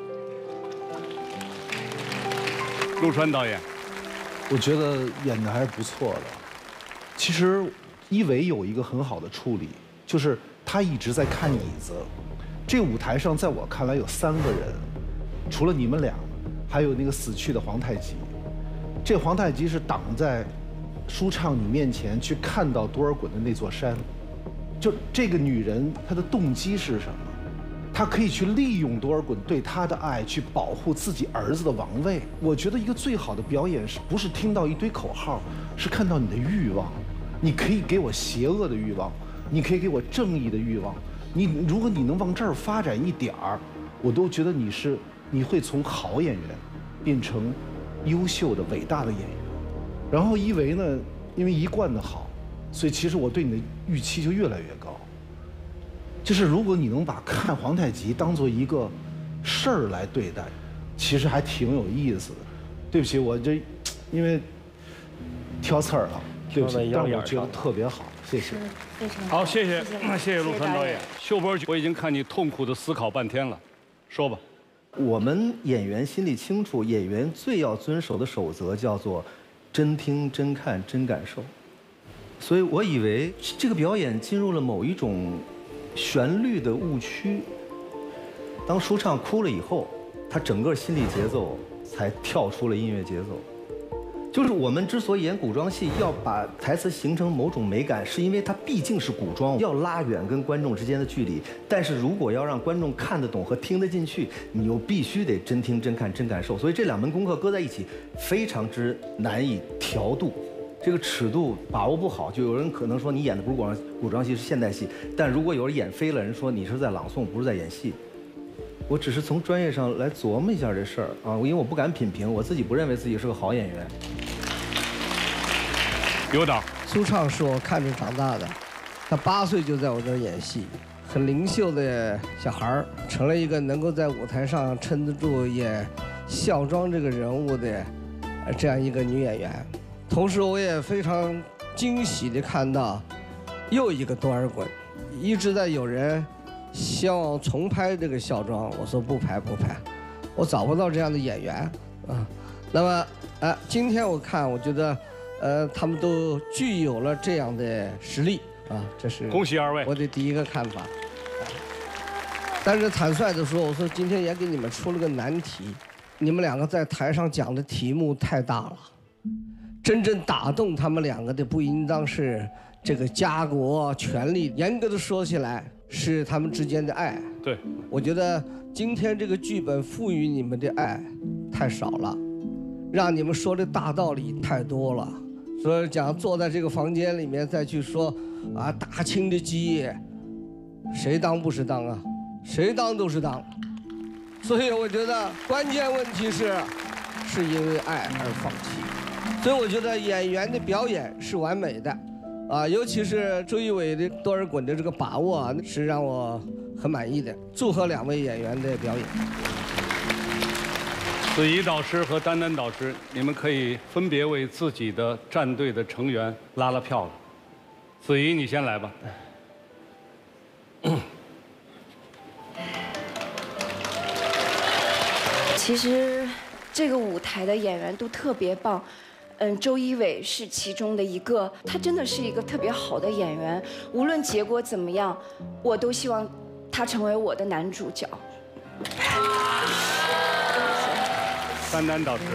陆川导演。 我觉得演的还是不错的。其实一伟有一个很好的处理，就是他一直在看椅子。这舞台上在我看来有3个人，除了你们俩，还有那个死去的皇太极。这皇太极是挡在舒畅你面前去看到多尔衮的那座山。就这个女人，她的动机是什么？他可以去利用多尔衮对他的爱，去保护自己儿子的王位。我觉得一个最好的表演不是听到一堆口号，是看到你的欲望。你可以给我邪恶的欲望，你可以给我正义的欲望。如果你能往这儿发展一点儿，我都觉得你会从好演员变成优秀的伟大的演员。然后一维呢，因为一贯的好，所以其实我对你的预期就越来越高。就是如果你能把看皇太极当做一个事儿来对待，其实还挺有意思的。对不起，我这因为挑刺儿了，对不起，但是我觉得特别好，谢谢。 非常好，谢谢陆川导演。秀波，我已经看你痛苦的思考半天了，说吧。 我们演员心里清楚，演员最要遵守的守则叫做真听、真看、真感受。所以我以为这个表演进入了某一种旋律的误区。当舒畅哭了以后，他整个心理节奏才跳出了音乐节奏。就是我们之所以演古装戏，要把台词形成某种美感，是因为它毕竟是古装，要拉远跟观众之间的距离。但是如果要让观众看得懂和听得进去，你又必须得真听、真看、真感受。所以这2门功课搁在一起，非常之难以调度。这个尺度把握不好，就有人可能说你演的不是古装戏，是现代戏。但如果有人演飞了，人说你是在朗诵，不是在演戏。我只是从专业上来琢磨一下这事儿啊，因为我不敢品评，我自己不认为自己是个好演员。 有导， 舒畅是我看着长大的，他8岁就在我这儿演戏，很灵秀的小孩儿，成了一个能够在舞台上撑得住演孝庄这个人物的这样一个女演员。同时，我也非常惊喜地看到又一个多尔衮，一直在有人希望重拍这个孝庄，我说不拍，我找不到这样的演员啊。那么今天我看，我觉得他们都具有了这样的实力啊，这是恭喜2位， 我的第一个看法。但是坦率地说，我说今天也给你们出了个难题，你们2个在台上讲的题目太大了。真正打动他们2个的不应当是这个家国权力，严格的说起来是他们之间的爱。 对， 我觉得今天这个剧本赋予你们的爱太少了，让你们说的大道理太多了。说讲坐在这个房间里面再去说啊，大清的基业，谁当不是当啊？谁当都是当。所以我觉得关键问题是因为爱而放弃。所以我觉得演员的表演是完美的，啊，尤其是周一围的多尔衮的这个把握啊，是让我很满意的。祝贺2位演员的表演。 子怡导师和丹丹导师，你们可以分别为自己的战队的成员拉了票了。子怡，你先来吧。 其实这个舞台的演员都特别棒。周一围是其中的一个，他真的是一个特别好的演员。无论结果怎么样，我都希望他成为我的男主角。 丹丹导师，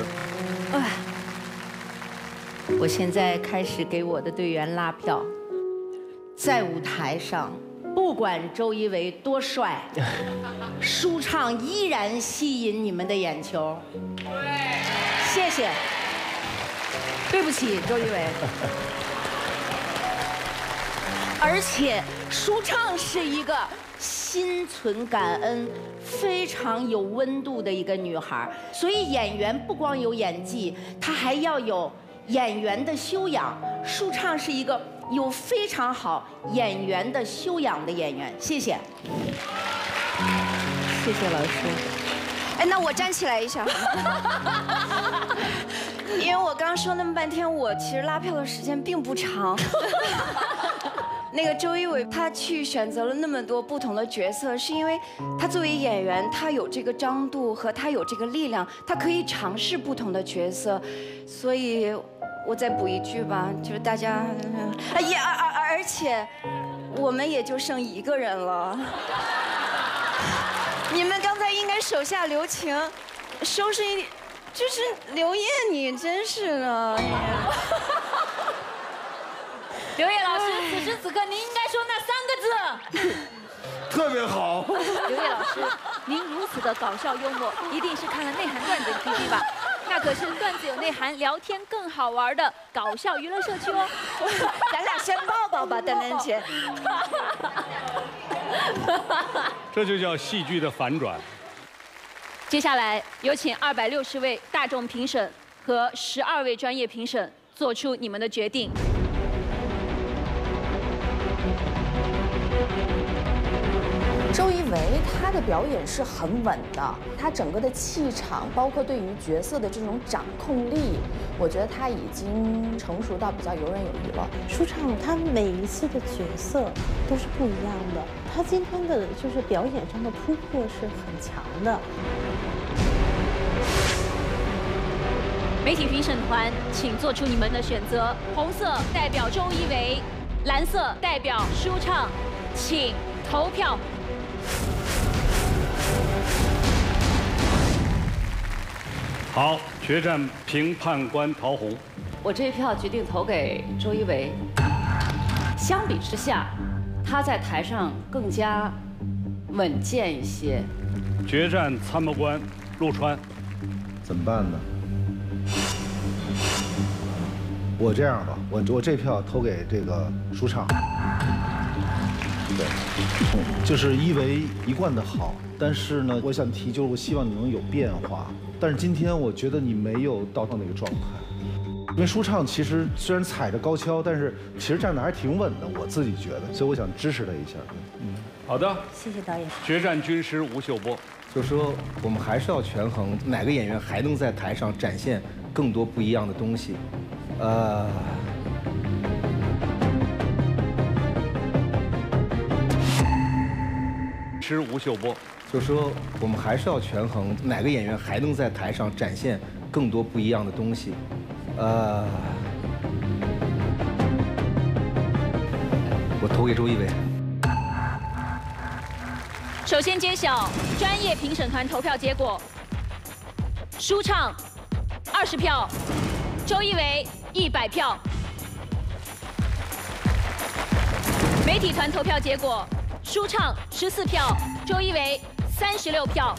我现在开始给我的队员拉票。在舞台上，不管周一围多帅，舒畅依然吸引你们的眼球。谢谢。 对不起，周一围。而且舒畅是一个心存感恩、非常有温度的一个女孩，所以演员不光有演技，她还要有演员的修养。舒畅是一个有非常好演员的修养的演员。谢谢。 谢谢老师。 哎，那我站起来一下，因为我刚刚说那么半天，我其实拉票的时间并不长。那个周一围他去选择了那么多不同的角色，是因为他作为演员，他有这个张度和他有这个力量，他可以尝试不同的角色。所以，我再补一句吧，就是大家，而且我们也就剩一个人了。你们刚才应该手下留情，收拾一点。就是刘烨，你真是的。 刘烨老师，此时此刻您应该说那3个字， 特别好。 刘烨老师，您如此的搞笑幽默，一定是看了内涵段子 APP 吧？那可是段子有内涵，聊天更好玩的搞笑娱乐社区哦。 咱俩先抱抱吧，丹丹姐。 这就叫戏剧的反转。 接下来有请260位大众评审和12位专业评审做出你们的决定。 周一围他的表演是很稳的，他整个的气场，包括对于角色的这种掌控力，我觉得他已经成熟到比较游刃有余了。 舒畅他每一次的角色都是不一样的，他今天的就是表演上的突破是很强的。 媒体评审团，请做出你们的选择。红色代表周一围，蓝色代表舒畅，请投票。 好，决战评判官陶虹。 我这一票决定投给周一围。相比之下，他在台上更加稳健一些。 决战参谋官陆川， 怎么办呢？我这样吧，我这票投给这个舒畅。对，就是一围一贯的好，但是呢，我想提就是我希望你能有变化。但是今天我觉得你没有到那个状态，因为舒畅其实虽然踩着高跷，但是其实站得还挺稳的，我自己觉得，所以我想支持他一下。 好的， 谢谢导演。 决战军师吴秀波， 就说我们还是要权衡哪个演员还能在台上展现更多不一样的东西。 是吴秀波， 就说我们还是要权衡哪个演员还能在台上展现更多不一样的东西。我投给周一围。 首先揭晓专业评审团投票结果：舒畅20票，周一围100票。媒体团投票结果：舒畅14票，周一围36票。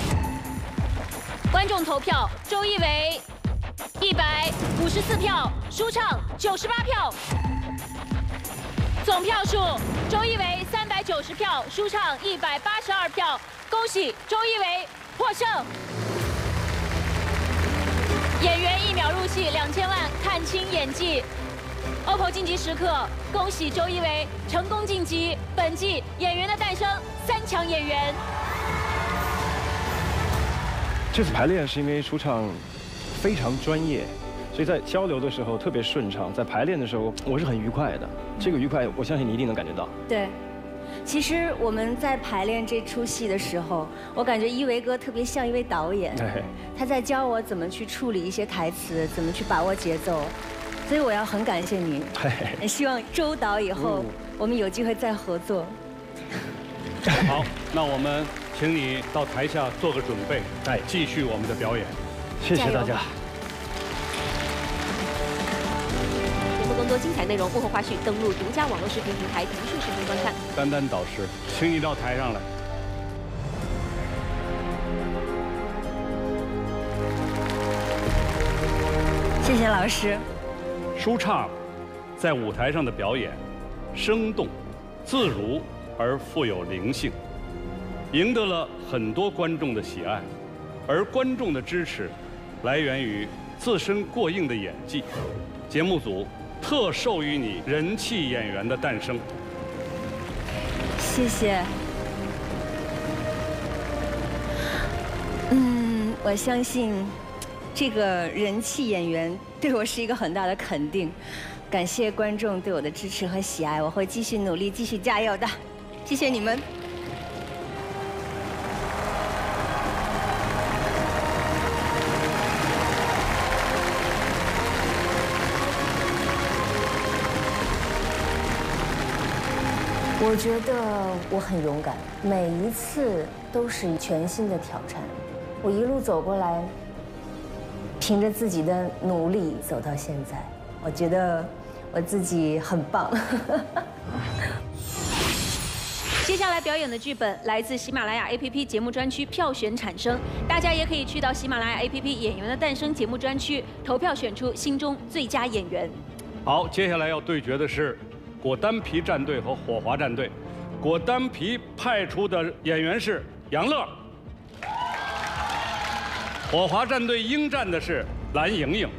观众投票：周一围154票，舒畅98票。总票数：周一围390票，舒畅182票。恭喜周一围获胜！演员1秒入戏2000万，看清演技。OPPO 晋级时刻，恭喜周一围成功晋级本季演员的诞生3强演员。 这次排练是因为舒畅非常专业，所以在交流的时候特别顺畅，在排练的时候我是很愉快的。这个愉快，我相信你一定能感觉到。 对。其实我们在排练这出戏的时候，我感觉一围哥特别像一位导演，他在教我怎么去处理一些台词，怎么去把握节奏，所以我要很感谢您。也希望周导以后我们有机会再合作。 好，那我们请你到台下做个准备，继续我们的表演。 谢谢大家。 更多精彩内容、幕后花絮，登录独家网络视频平台腾讯视频观看。 丹丹导师，请你到台上来。 谢谢老师。 舒畅在舞台上的表演生动、自如而富有灵性，赢得了很多观众的喜爱，而观众的支持来源于自身过硬的演技。节目组特授予你人气演员的诞生。 谢谢。我相信这个人气演员对我是一个很大的肯定。感谢观众对我的支持和喜爱，我会继续努力，继续加油的。谢谢你们。 我觉得我很勇敢，每一次都是全新的挑战。我一路走过来，凭着自己的努力走到现在，我觉得我自己很棒。 接下来表演的剧本来自喜马拉雅 APP 节目专区票选产生，大家也可以去到喜马拉雅 APP 演员的诞生节目专区投票选出心中最佳演员。 好，接下来要对决的是果丹皮战队和火华战队。果丹皮派出的演员是杨乐，火华战队应战的是蓝盈莹。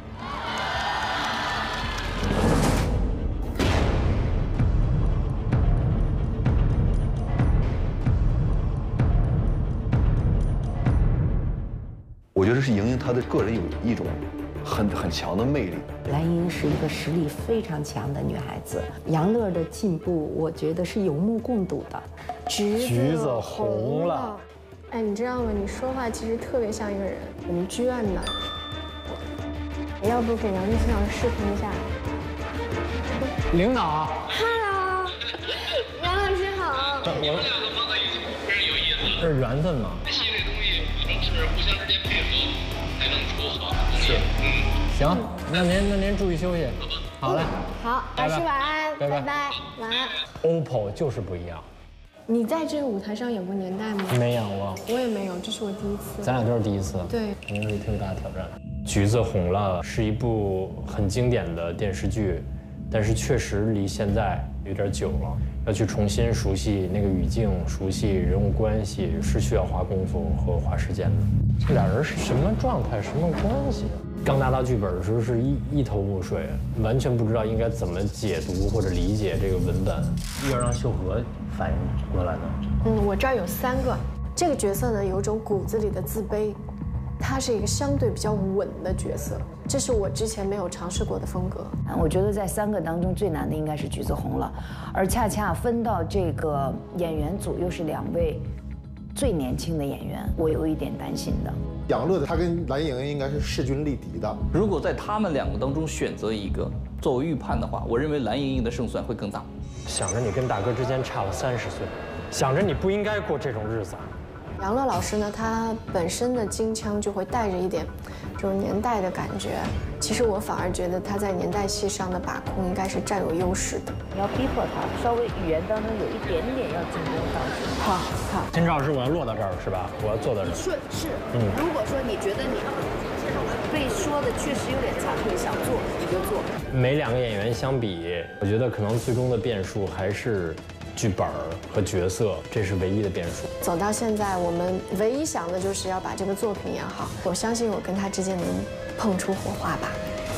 我觉得是莹莹她的个人有一种很强的魅力。 蓝莹是一个实力非常强的女孩子，杨乐的进步，我觉得是有目共睹的。 橘子红了。 哎，你知道吗？你说话其实特别像一个人。我们剧院的，要不给杨立新老师视频一下？ 领导。 Hello， 杨老师好。 我这是缘分嘛。 戏这东西只能是互相之间配合，才能出好的东西。 行，那您注意休息。好嘞。 好，老师晚安，拜拜，晚安。 OPPO 就是不一样。 你在这个舞台上演过年代吗？ 没演过， 我也没有，这是我第一次。 咱俩都是第一次， 对， 肯定是特别大的挑战。橘子红了是一部很经典的电视剧，但是确实离现在有点久了，要去重新熟悉那个语境，熟悉人物关系，是需要花功夫和花时间的。这俩人是什么状态，什么关系？刚拿到剧本的时候是一头雾水，完全不知道应该怎么解读或者理解这个文本。要让秀禾反应过来呢？ 我这儿有3个。这个角色呢，有种骨子里的自卑，他是一个相对比较稳的角色，这是我之前没有尝试过的风格。 我觉得在3个当中最难的应该是橘子红了，而恰恰分到这个演员组又是2位最年轻的演员，我有一点担心的。 杨乐的他跟蓝盈莹应该是势均力敌的。 如果在他们2个当中选择一个作为预判的话，我认为蓝盈莹的胜算会更大。 想着你跟大哥之间差了30岁，想着你不应该过这种日子。 杨乐老师呢，他本身的京腔就会带着一点这种年代的感觉。其实我反而觉得他在年代戏上的把控应该是占有优势的。 你要逼迫他稍微语言当中有一点点要进攻上去。 好。 金赵老师，我要落到这儿是吧？我要坐到这儿。 是。如果说你觉得你被说的确实有点惭愧，想做你就做。 每2个演员相比，我觉得可能最终的变数还是剧本和角色，这是唯一的变数。 走到现在，我们唯一想的就是要把这个作品演好。我相信我跟他之间能碰出火花吧。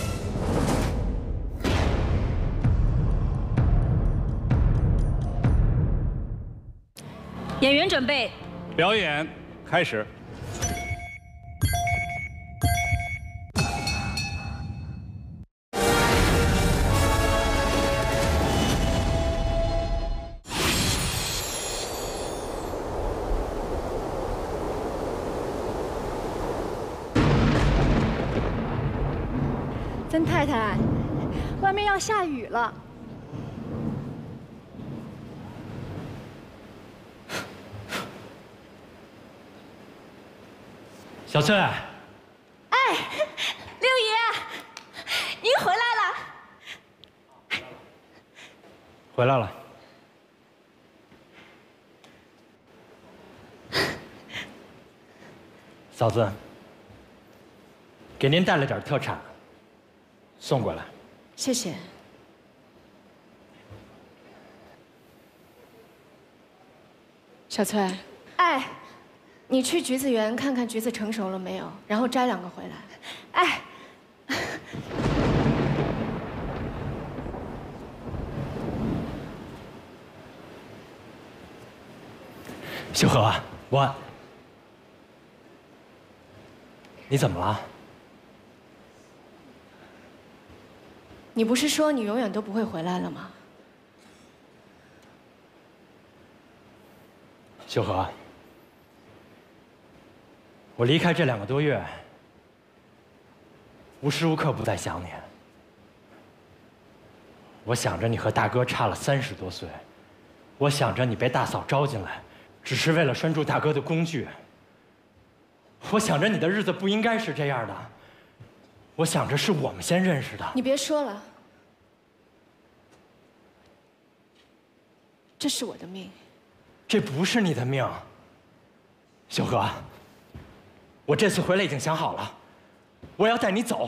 演员准备， 表演开始。 曾太太，外面要下雨了。 小翠， 哎，六爷，您回来了。 回来了。嫂子，给您带了点特产，送过来。 谢谢。小翠， 哎， 你去橘子园看看橘子成熟了没有，然后摘2个回来。 哎， 秀禾，你怎么了？ 你不是说你永远都不会回来了吗？ 秀禾，我离开这2个多月，无时无刻不在想你。我想着你和大哥差了30多岁，我想着你被大嫂招进来，只是为了拴住大哥的工具。我想着你的日子不应该是这样的，我想着是我们先认识的。 你别说了，这是我的命。 这不是你的命，秀禾。我这次回来已经想好了，我要带你走。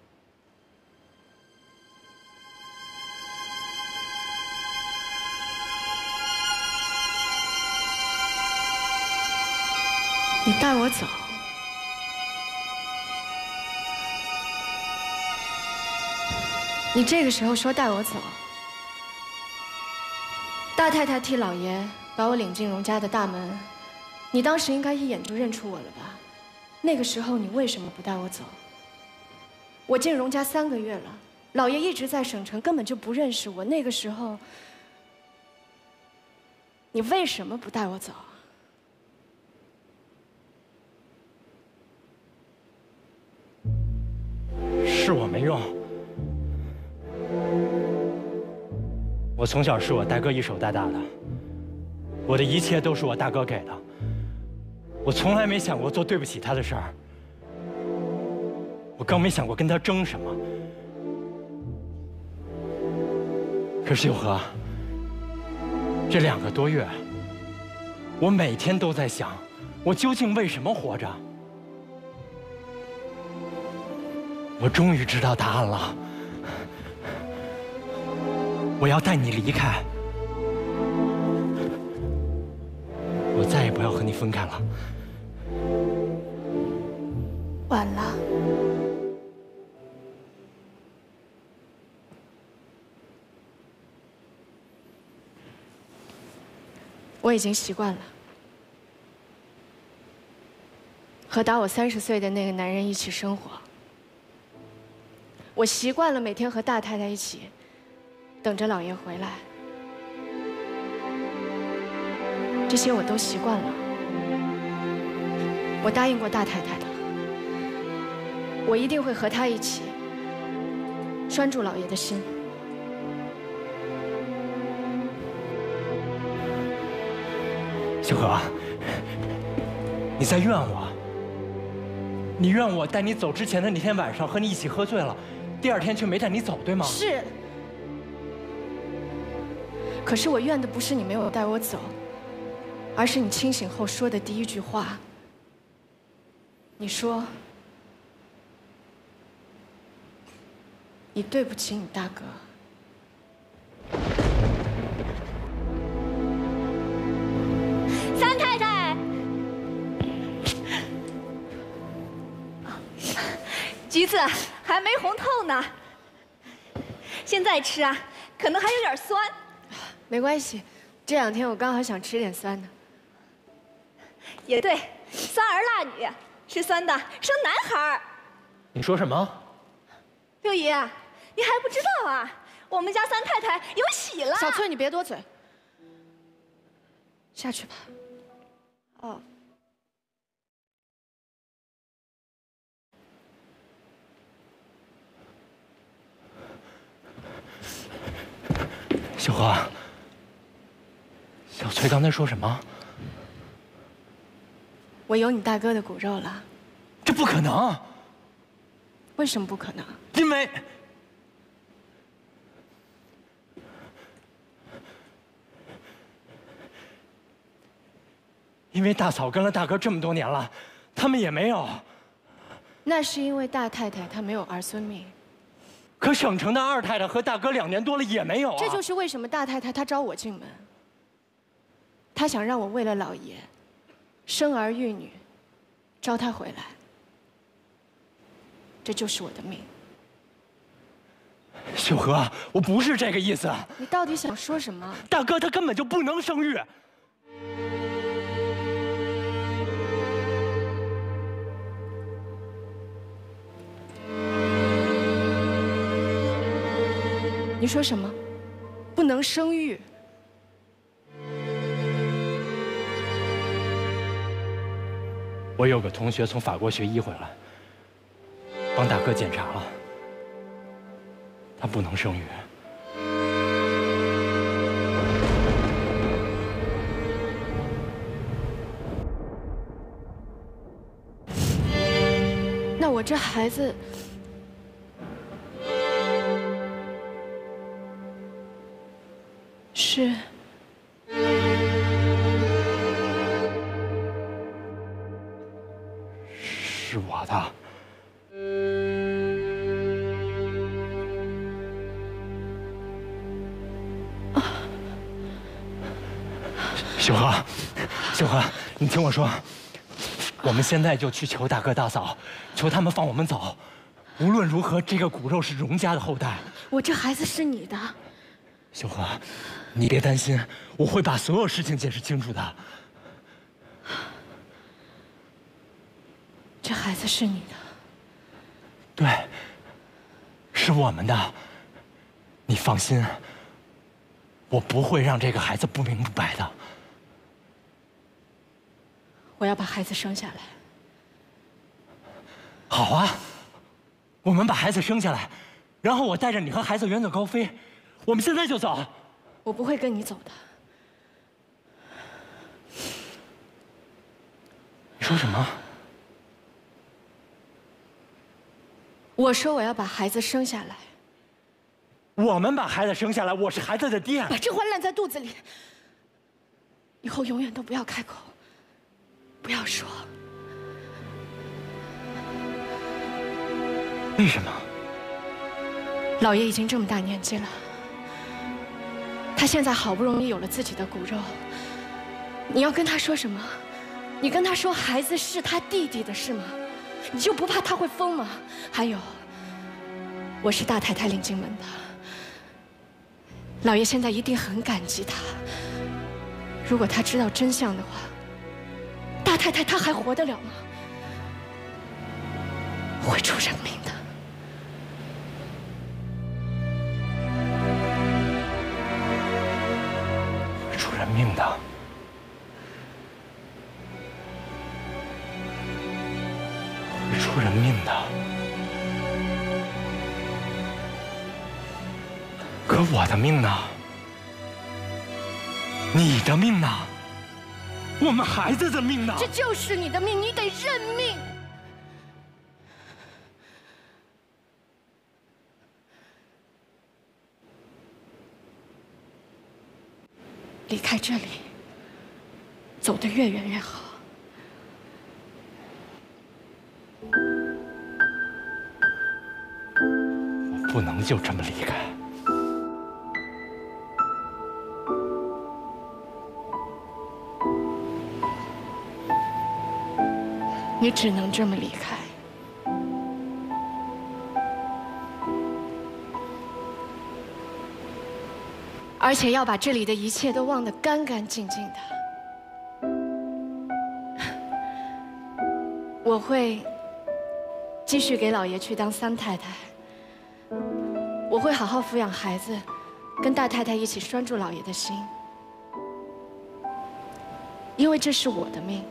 你带我走？你这个时候说带我走？大太太替老爷把我领进荣家的大门，你当时应该一眼就认出我了吧？那个时候你为什么不带我走？我进荣家3个月了，老爷一直在省城，根本就不认识我。那个时候，你为什么不带我走？ 是我没用。我从小是我大哥一手带大的，我的一切都是我大哥给的。我从来没想过做对不起他的事儿，我更没想过跟他争什么。可是秀禾，这2个多月，我每天都在想，我究竟为什么活着？我终于知道答案了。我要带你离开，我再也不要和你分开了。 晚了。我已经习惯了，和打我30岁的那个男人一起生活。我习惯了每天和大太太一起等着老爷回来，这些我都习惯了。我答应过大太太的，我一定会和她一起拴住老爷的心。 秀禾，你在怨我？你怨我带你走之前的那天晚上和你一起喝醉了，第2天却没带你走，对吗？ 是。可是我怨的不是你没有带我走，而是你清醒后说的第1句话。你说，你对不起你大哥。 三太太，橘子还没红透呢，现在吃啊，可能还有点酸。 没关系，这2天我刚好想吃点酸的。 也对，酸儿辣女，吃酸的生男孩儿。 你说什么？ 六姨，你还不知道啊？我们家三太太有喜了。 小翠，你别多嘴，下去吧。 哦。 秀禾，小翠刚才说什么？ 我有你大哥的骨肉了。 这不可能！ 为什么不可能？ 因为大嫂跟了大哥这么多年了，他们也没有。 那是因为大太太她没有儿孙命。 可省城的二太太和大哥2年多了也没有啊。 这就是为什么大太太她招我进门，她想让我为了老爷生儿育女，招他回来。这就是我的命。 秀禾，我不是这个意思。 你到底想说什么？ 大哥他根本就不能生育。 你说什么？不能生育？ 我有个同学从法国学医回来，帮大哥检查了，他不能生育。 那我这孩子，是我的。秀禾，秀禾，你听我说，我们现在就去求大哥大嫂，求他们放我们走。无论如何，这个骨肉是荣家的后代。 我这孩子是你的。 秀禾，你别担心，我会把所有事情解释清楚的。 这孩子是你的。 对，是我们的。你放心，我不会让这个孩子不明不白的。 我要把孩子生下来。 好啊，我们把孩子生下来，然后我带着你和孩子远走高飞。我们现在就走。 我不会跟你走的。 你说什么？ 我说我要把孩子生下来。 我们把孩子生下来，我是孩子的爹。 把这话烂在肚子里，以后永远都不要开口，不要说。 为什么？ 老爷已经这么大年纪了，他现在好不容易有了自己的骨肉，你要跟他说什么？你跟他说孩子是他弟弟的事吗？你就不怕他会疯吗？还有，我是大太太领进门的，老爷现在一定很感激他。如果他知道真相的话，大太太她还活得了吗？会出人命的。 会出人命的。会出人命的。可我的命呢？你的命呢？我们孩子的命呢？ 这就是你的命，你得认命。离开这里，走得越远越好。 我不能就这么离开。 你只能这么离开。而且要把这里的一切都忘得干干净净的。我会继续给老爷去当三太太，我会好好抚养孩子，跟大太太一起拴住老爷的心，因为这是我的命。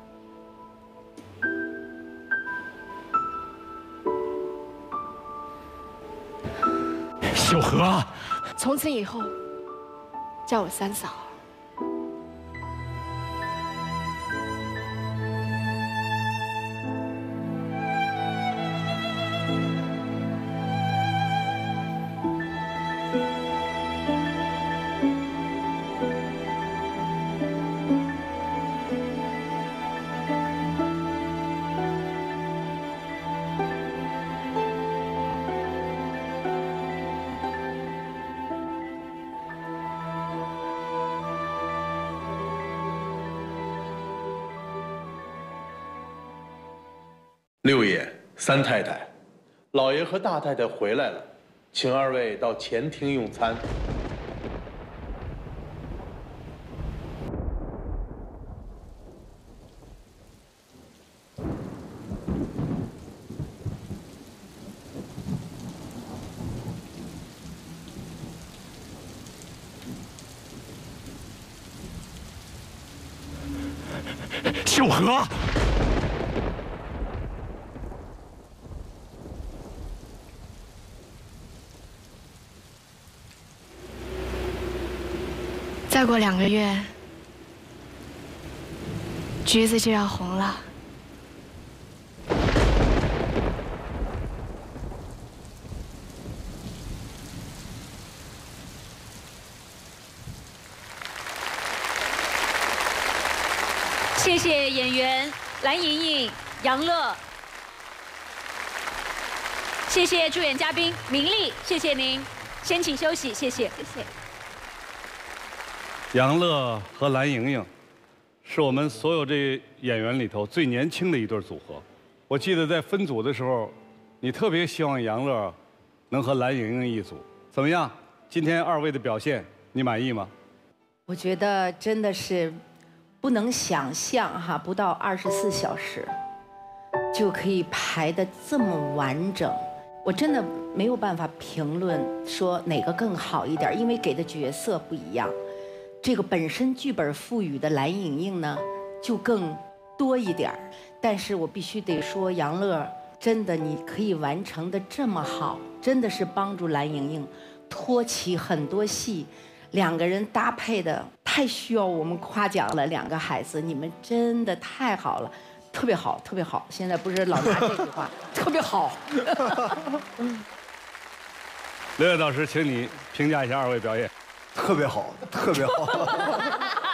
秀禾， 从此以后叫我三嫂。 六爷、三太太，老爷和大太太回来了，请二位到前厅用餐。 秀禾。 再过2个月，橘子就要红了。 谢谢演员蓝盈莹、杨乐，谢谢助演嘉宾明丽，谢谢您，先请休息，谢谢，谢谢。 杨乐和蓝盈莹，是我们所有这演员里头最年轻的一对组合。我记得在分组的时候，你特别希望杨乐能和蓝盈莹一组。怎么样？今天二位的表现，你满意吗？ 我觉得真的是不能想象哈，不到24小时就可以排得这么完整。我真的没有办法评论说哪个更好一点，因为给的角色不一样。 这个本身剧本赋予的蓝盈莹呢，就更多一点儿。但是我必须得说，杨乐真的你可以完成的这么好，真的是帮助蓝盈莹托起很多戏，2个人搭配的太需要我们夸奖了。2个孩子，你们真的太好了，特别好，特别好。现在不是老拿这句话，特别好。 刘烨导师，请你评价一下二位表演。 特别好，特别好。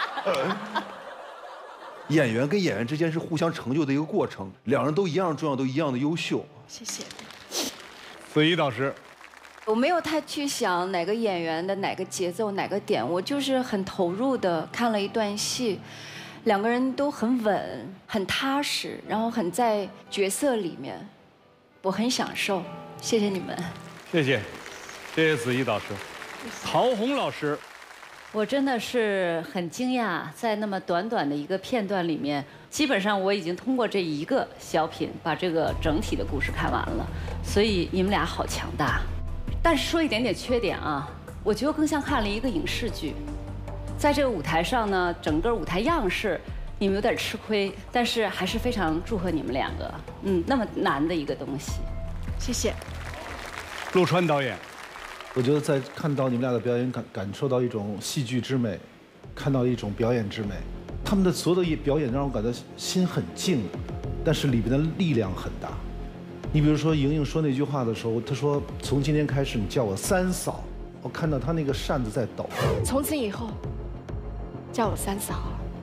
演员跟演员之间是互相成就的一个过程，2人都一样重要，都一样的优秀。 谢谢。 子怡导师， 我没有太去想哪个演员的哪个节奏哪个点，我就是很投入的看了一段戏，2个人都很稳、很踏实，然后很在角色里面，我很享受。谢谢你们。 谢谢，谢谢子怡导师。 陶虹老师， 我真的是很惊讶，在那么短短的一个片段里面，基本上我已经通过这一个小品把这个整体的故事看完了，所以你们俩好强大。但是说一点点缺点啊，我觉得更像看了一个影视剧，在这个舞台上呢，整个舞台样式你们有点吃亏，但是还是非常祝贺你们2个，那么难的一个东西， 谢谢。 陆川导演。 我觉得在看到你们俩的表演，感受到一种戏剧之美，看到一种表演之美。他们的所有的表演让我感到心很静，但是里边的力量很大。你比如说莹莹说那句话的时候，她说：“从今天开始，你叫我三嫂。”我看到她那个扇子在抖。 从此以后，叫我三嫂。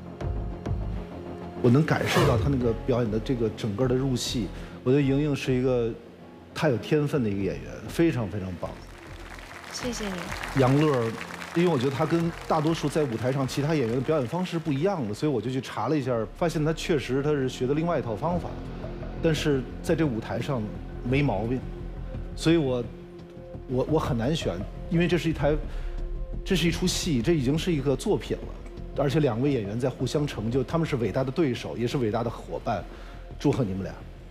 我能感受到她那个表演的这个整个的入戏。我觉得莹莹是一个太有天分的一个演员，非常非常棒。 谢谢你， 杨乐，因为我觉得他跟大多数在舞台上其他演员的表演方式不一样的，所以我就去查了一下，发现他确实他是学的另外一套方法，但是在这舞台上没毛病，所以我很难选，因为这是一出戏，这已经是一个作品了，而且2位演员在互相成就，他们是伟大的对手，也是伟大的伙伴，祝贺你们俩。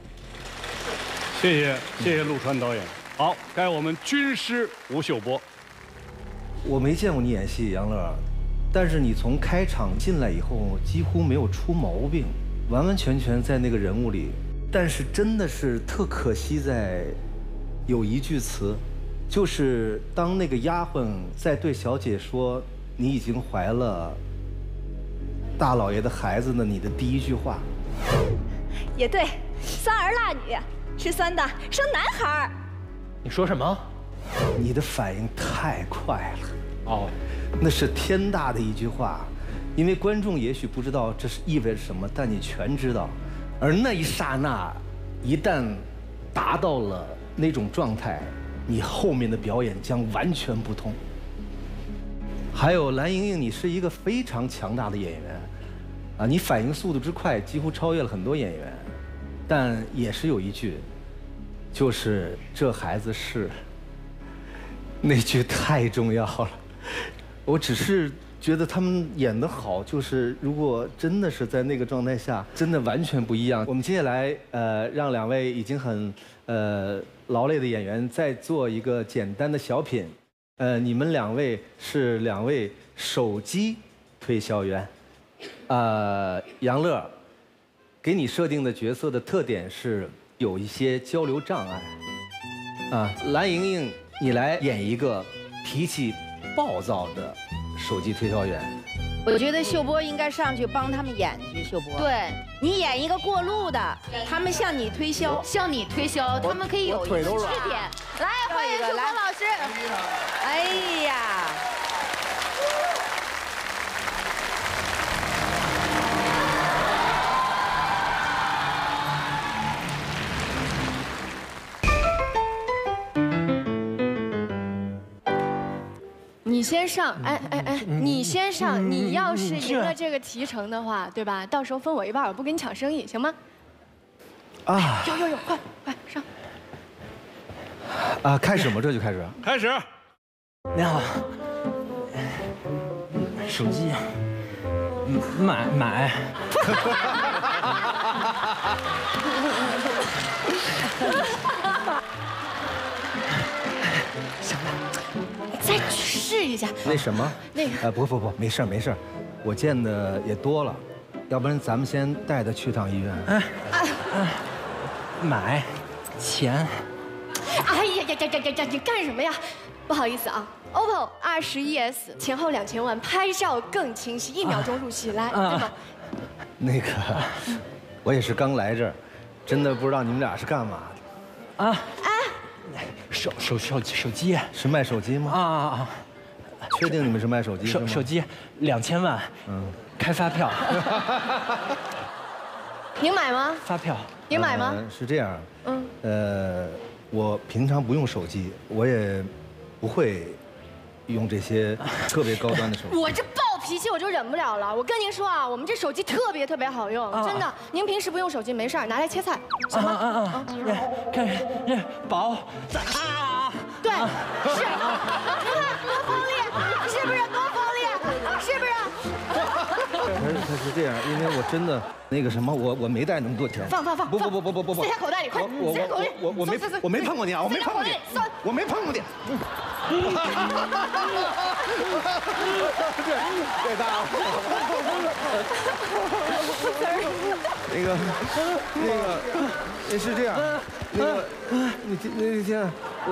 谢谢陆川导演。 好，该我们军师吴秀波。 我没见过你演戏，杨乐，但是你从开场进来以后，几乎没有出毛病，完完全全在那个人物里。但是真的是特可惜，在有一句词，就是当那个丫鬟在对小姐说你已经怀了大老爷的孩子呢，你的第一句话。 也对，酸儿辣女，吃酸的生男孩儿。 你说什么？ 你的反应太快了哦，那是天大的一句话，因为观众也许不知道这是意味着什么，但你全知道。而那一刹那，一旦达到了那种状态，你后面的表演将完全不同。还有蓝盈莹，你是一个非常强大的演员，啊，你反应速度之快，几乎超越了很多演员。 但也是有一句，就是这孩子是，那句太重要了。我只是觉得他们演得好，就是如果真的是在那个状态下，真的完全不一样。我们接下来让2位已经很劳累的演员再做一个简单的小品。你们2位是2位手机推销员。杨乐，给你设定的角色的特点是有一些交流障碍。蓝盈莹，你来演一个脾气暴躁的手机推销员。 我觉得秀波应该上去帮他们演去。秀波，对你演一个过路的，他们向你推销，他们可以有一个支点。来，欢迎秀波老师。哎呀！ 你先上，你先上。你要是赢了这个提成的话，对吧？到时候分我一半，我不跟你抢生意，行吗？有，快上！ 开始吗？这就开始？ 开始。 你好，手机，买。 行了，再试一下。 那什么？ 那个不，没事儿，我见的也多了，要不然咱们先带他去趟医院。 买，钱。 哎呀，你干什么呀？不好意思啊 ，OPPO 21S 前后2000万，拍照更清晰，1秒钟入戏，来，对吗？ 那个，我也是刚来这儿，真的不知道你们俩是干嘛的。 手机是卖手机吗？确定你们是卖手机？ 手机2000万，开发票。 您买吗？ 发票。 您买吗？ 是这样，我平常不用手机，我也不会用这些特别高端的手机。 我这暴脾气我就忍不了了。我跟您说啊，我们这手机特别好用，真的。您平时不用手机没事拿来切菜，行吗？ 看这薄。 对，是。你看多锋利，是不是多锋利？是不是？ 他是这样，因为我真的那个什么，我没带那么多钱。 放！ 不， 塞下口袋里，快！塞下口袋里。 我没碰过你啊，我没碰过你。太大了。那是这样，那天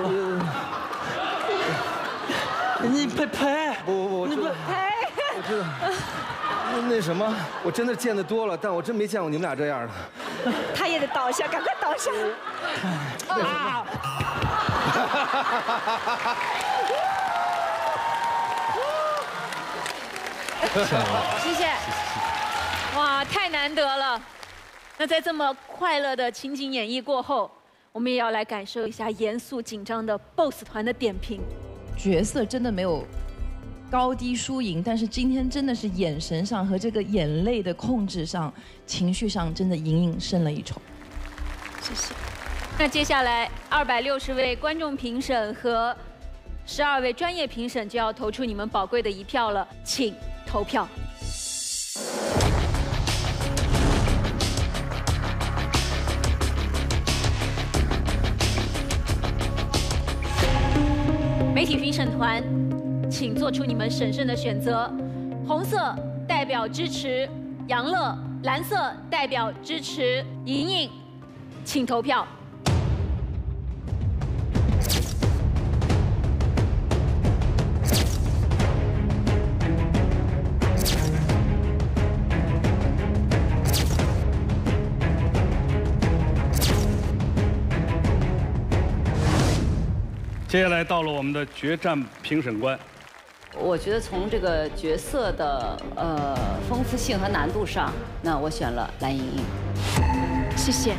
你赔不，我知道，我知道。那什么，我真的见得多了，但我真没见过你们俩这样的。 他也得倒下，赶快倒下！ 谢谢。哇，太难得了。那在这么快乐的情景演绎过后，我们也要来感受一下严肃紧张的 BOSS 团的点评。 角色真的没有高低输赢，但是今天真的是眼神上和这个眼泪的控制上、情绪上，真的隐隐胜了一筹。 谢谢。那接下来260位观众评审和12位专业评审就要投出你们宝贵的一票了，请投票。媒体评审团，请做出你们审慎的选择。红色代表支持杨乐，蓝色代表支持莹莹，请投票。 接下来到了我们的决战评审官。 我觉得从这个角色的丰富性和难度上，那我选了蓝盈莹。 谢谢。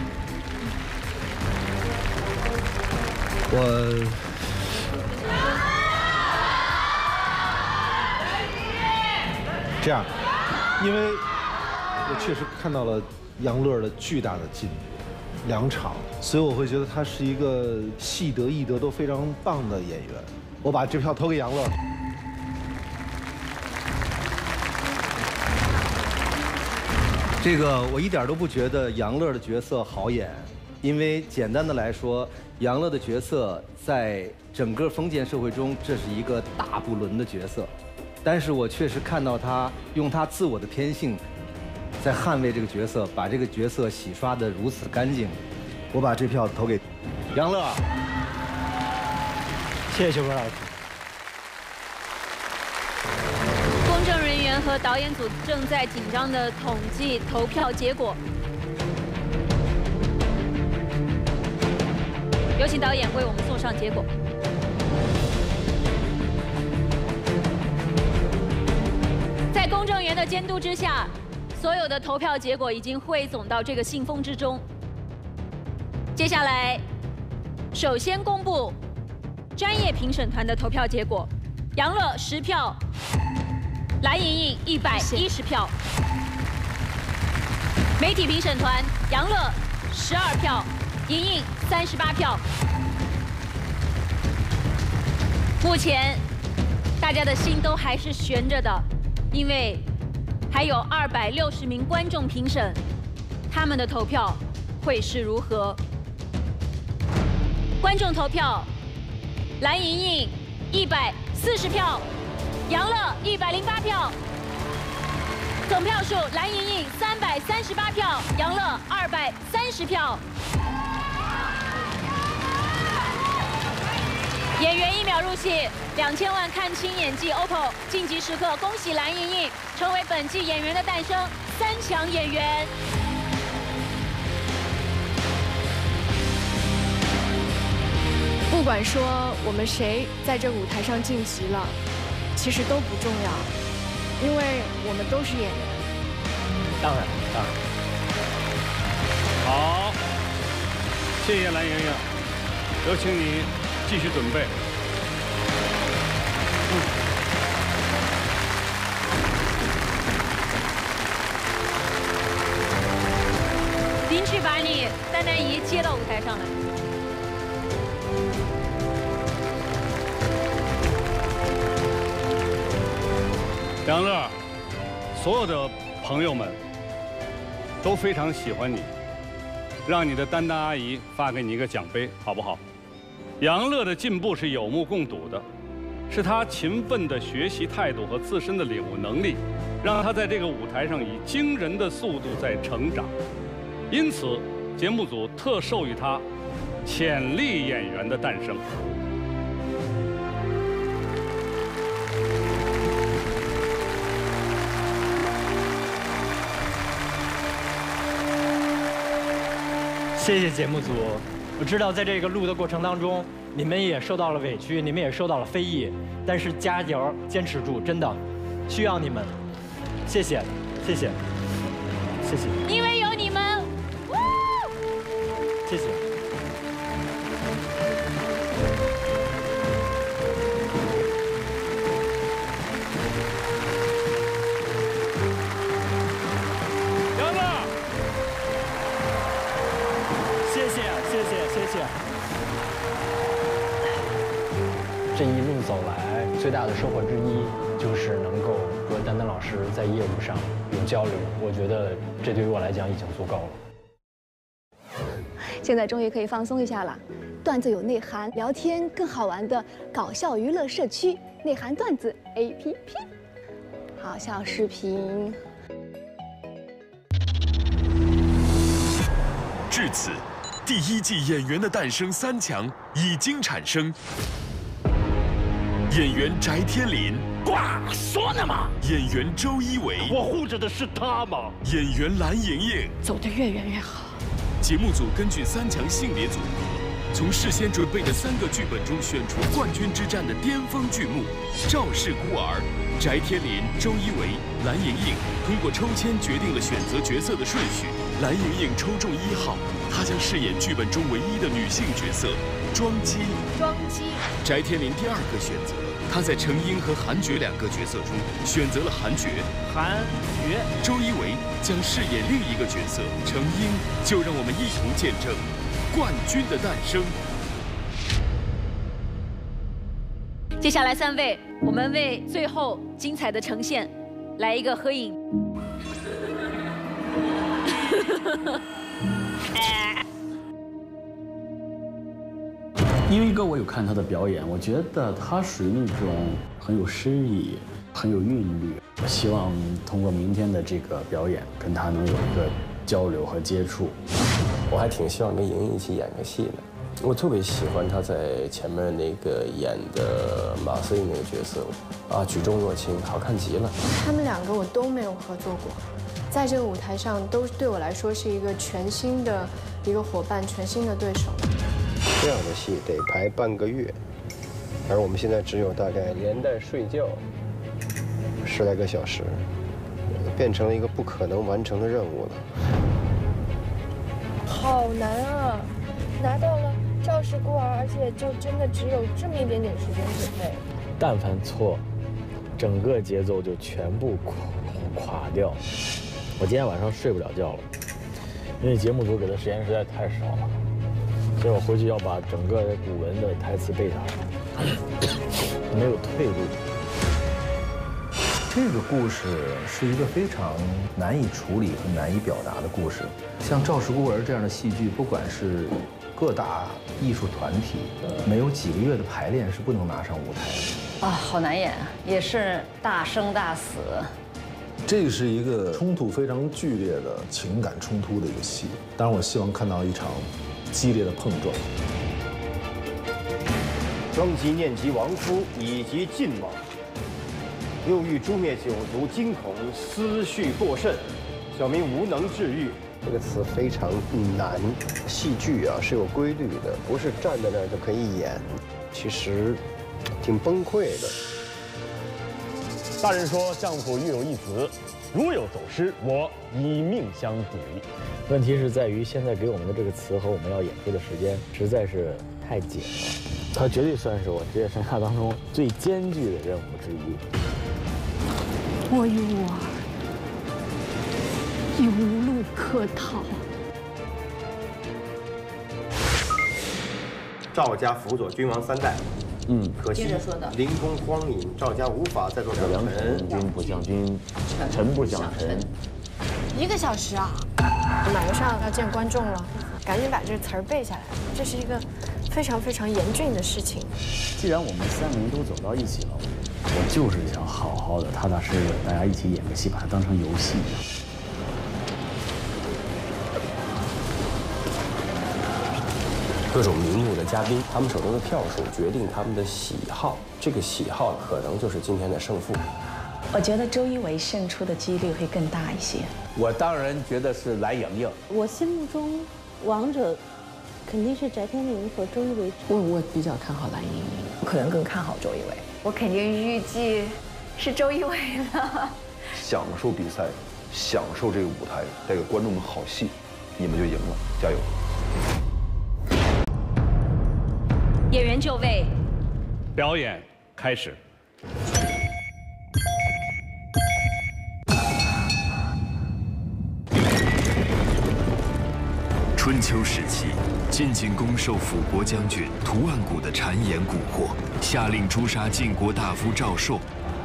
这样，因为我确实看到了杨乐的巨大的进步， 2场，所以我会觉得他是一个戏德艺德都非常棒的演员。我把这票投给杨乐。 这个我一点都不觉得杨乐的角色好演，因为简单的来说，杨乐的角色在整个封建社会中，这是一个大不伦的角色。但是我确实看到他用他自我的天性，在捍卫这个角色，把这个角色洗刷得如此干净。我把这票投给杨乐。 谢谢修哥老师。 公证人员和导演组正在紧张地统计投票结果。有请导演为我们送上结果。在公证员的监督之下，所有的投票结果已经汇总到这个信封之中。接下来，首先公布专业评审团的投票结果：杨乐10票，蓝莹莹110票。媒体评审团，杨乐12票，莹莹38票。目前大家的心都还是悬着的，因为还有260名观众评审，他们的投票会是如何？观众投票，蓝莹莹140票，杨乐108票。总票数，蓝莹莹338票，杨乐230票。演员1秒入戏，2000万看清演技 OPPO 晋级时刻，恭喜蓝莹莹成为本季演员的诞生3强演员。 不管说我们谁在这舞台上晋级了，其实都不重要，因为我们都是演员。 当然，当然。 好，谢谢蓝莹莹，有请你继续准备。 您去把你丹丹姨接到舞台上来。 杨乐，所有的朋友们都非常喜欢你，让你的丹丹阿姨发给你一个奖杯，好不好？杨乐的进步是有目共睹的，是他勤奋的学习态度和自身的领悟能力，让他在这个舞台上以惊人的速度在成长。因此，节目组特授予他“潜力演员”的诞生。 谢谢节目组，我知道在这个录的过程当中，你们也受到了委屈，你们也受到了非议，但是加油，坚持住，真的需要你们，谢谢，谢谢，谢谢， 因为有你们， 谢谢。 这一路走来，最大的收获之一就是能够和丹丹老师在业务上有交流，我觉得这对于我来讲已经足够了。 现在终于可以放松一下了，段子有内涵，聊天更好玩的搞笑娱乐社区内涵段子 APP， 好笑视频。 至此，第1季演员的诞生3强已经产生。演员翟天临， 哇，说呢嘛！ 演员周一围， 我护着的是他嘛！ 演员蓝盈莹， 走得越远越好。 节目组根据3强性别组合，从事先准备的3个剧本中选出冠军之战的巅峰剧目《赵氏孤儿》。翟天临、周一围、蓝盈莹通过抽签决定了选择角色的顺序。蓝盈莹抽中1号，她将饰演剧本中唯一的女性角色。 庄姬。 庄姬。 翟天临第二个选择，他在程英和韩厥2个角色中选择了韩厥。周一围将饰演另一个角色程英，就让我们一同见证冠军的诞生。 接下来3位，我们为最后精彩的呈现来一个合影。 因为哥我有看他的表演，我觉得他属于那种很有诗意、很有韵律。我希望通过明天的这个表演，跟他能有一个交流和接触。 我还挺希望跟莹莹一起演个戏的。我特别喜欢她在前面那个演的马思颖那个角色，啊，举重若轻，好看极了。 他们2个我都没有合作过，在这个舞台上都对我来说是一个全新的一个伙伴，全新的对手。 这样的戏得排半个月，而我们现在只有大概连带睡觉10来个小时，变成了一个不可能完成的任务了。 好难啊！拿到了赵氏孤儿，而且就真的只有这么一点点时间准备。 但凡错，整个节奏就全部垮掉。我今天晚上睡不了觉了，因为节目组给的时间实在太少了。所以我回去要把整个古文的台词背下来，没有退路。 这个故事是一个非常难以处理和难以表达的故事。像《赵氏孤儿》这样的戏剧，不管是各大艺术团体，没有几个月的排练是不能拿上舞台的。 啊，好难演，也是大生大死。 这是一个冲突非常剧烈的情感冲突的一个戏，当然我希望看到一场激烈的碰撞。 庄姬念及亡夫以及晋王，又欲诛灭九族，惊恐思绪过甚，小民无能治愈。 这个词非常难，戏剧啊是有规律的，不是站在那儿就可以演，其实挺崩溃的。 大人说相府育有一子，如有走失，我以命相抵。 问题是在于现在给我们的这个词和我们要演出的时间实在是太紧了，它绝对算是我职业生涯当中最艰巨的任务之一。 我与我儿有路可逃。 赵家辅佐君王3代，可惜临潼荒淫，赵家无法再做良臣。 君不向君，臣不向臣。 1个小时啊！马上要见观众了，赶紧把这个词儿背下来，这是一个非常非常严峻的事情。 既然我们3个人都走到一起了，我就是想好好的、踏踏实实的，大家一起演个戏，把它当成游戏一样。 各种名目的嘉宾，他们手中的票数决定他们的喜好，这个喜好可能就是今天的胜负。 我觉得周一围胜出的几率会更大一些。 我当然觉得是蓝莹莹。 我心目中，王者肯定是翟天临和周一围。 我比较看好蓝莹莹， 我可能更看好周一围。我肯定预计是周一围了。 享受比赛，享受这个舞台，带给观众们好戏，你们就赢了，加油！ 演员就位， 表演开始。 春秋时期，晋景公受辅国将军屠岸贾的谗言蛊惑，下令诛杀晋国大夫赵朔。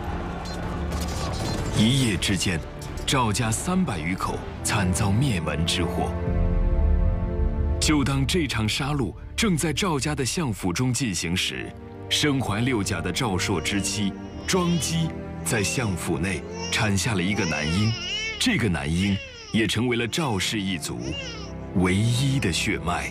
一夜之间，赵家300余口惨遭灭门之祸。就当这场杀戮正在赵家的相府中进行时，身怀6甲的赵朔之妻庄姬在相府内产下了一个男婴，这个男婴也成为了赵氏一族唯一的血脉。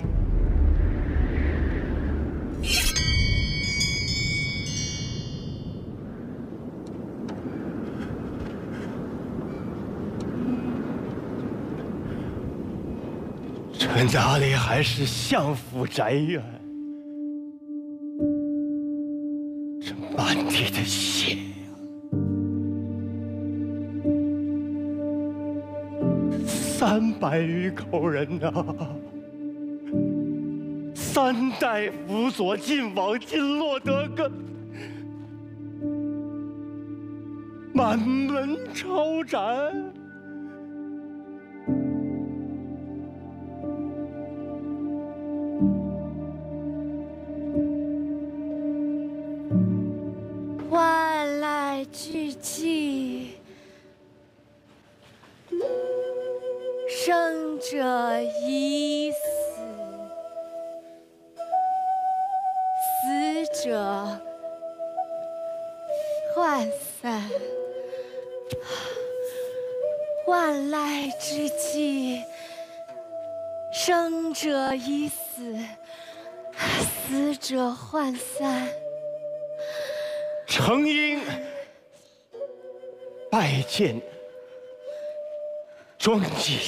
这哪里还是相府宅院？这满地的血，300余口人呐 3代辅佐晋王，今落得个满门抄斩。 万籁俱寂，生者已死，死者涣散。万籁之际，生者已死，死者涣散。 承英拜见庄姬。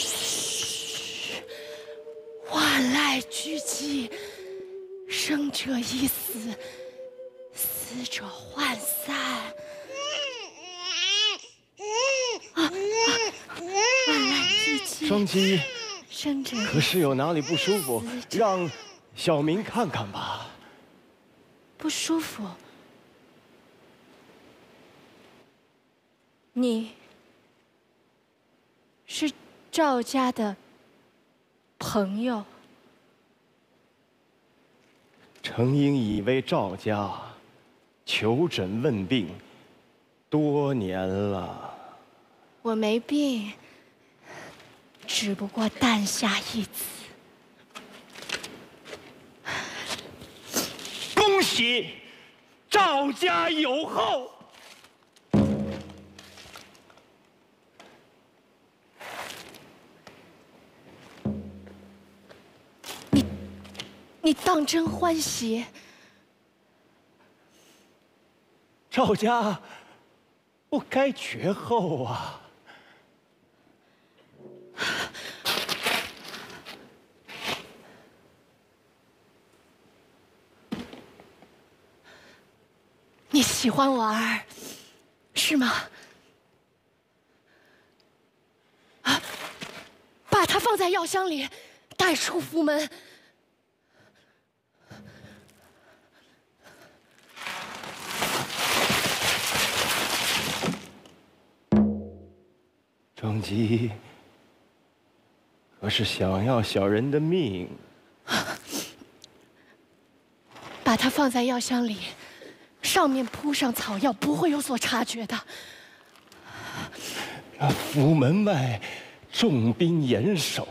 万籁俱寂，生者已死，死者涣散。万籁俱寂， 庄姬， 生者可是有哪里不舒服？让小民看看吧。 不舒服？你是赵家的朋友？ 承英已为赵家求诊问病多年了。 我没病，只不过诞下一子。 恭喜赵家有后！ 你当真欢喜？ 赵家不该绝后啊！ 你喜欢我儿，是吗？啊，把它放在药箱里，带出府门。 庄姬，可是想要小人的命？ 把它放在药箱里，上面铺上草药，不会有所察觉的。 府门外重兵严守，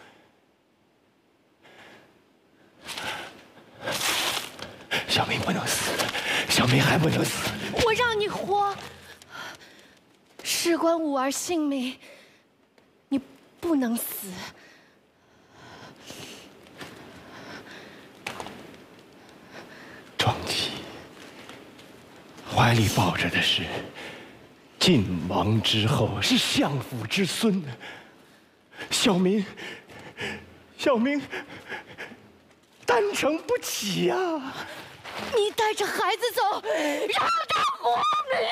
小民不能死，小民还不能死。 我让你活，事关五儿性命，你不能死。 庄姬，怀里抱着的是晋王之后，是相府之孙，小民担承不起呀！ 你带着孩子走，让他活命！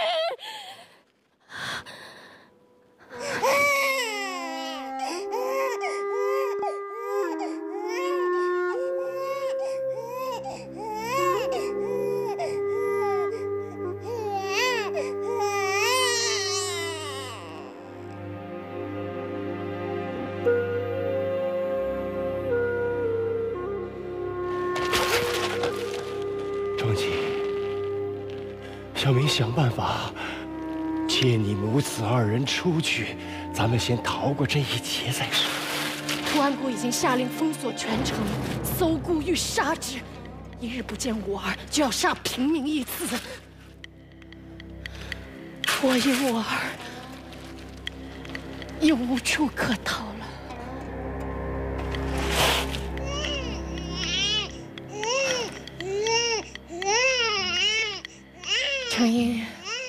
庄姬，小民想办法接你母子二人出去，咱们先逃过这一劫再说。 图安国已经下令封锁全城，搜孤欲杀之，一日不见我儿，就要杀平民一次。我与我儿已无处可逃了。承英，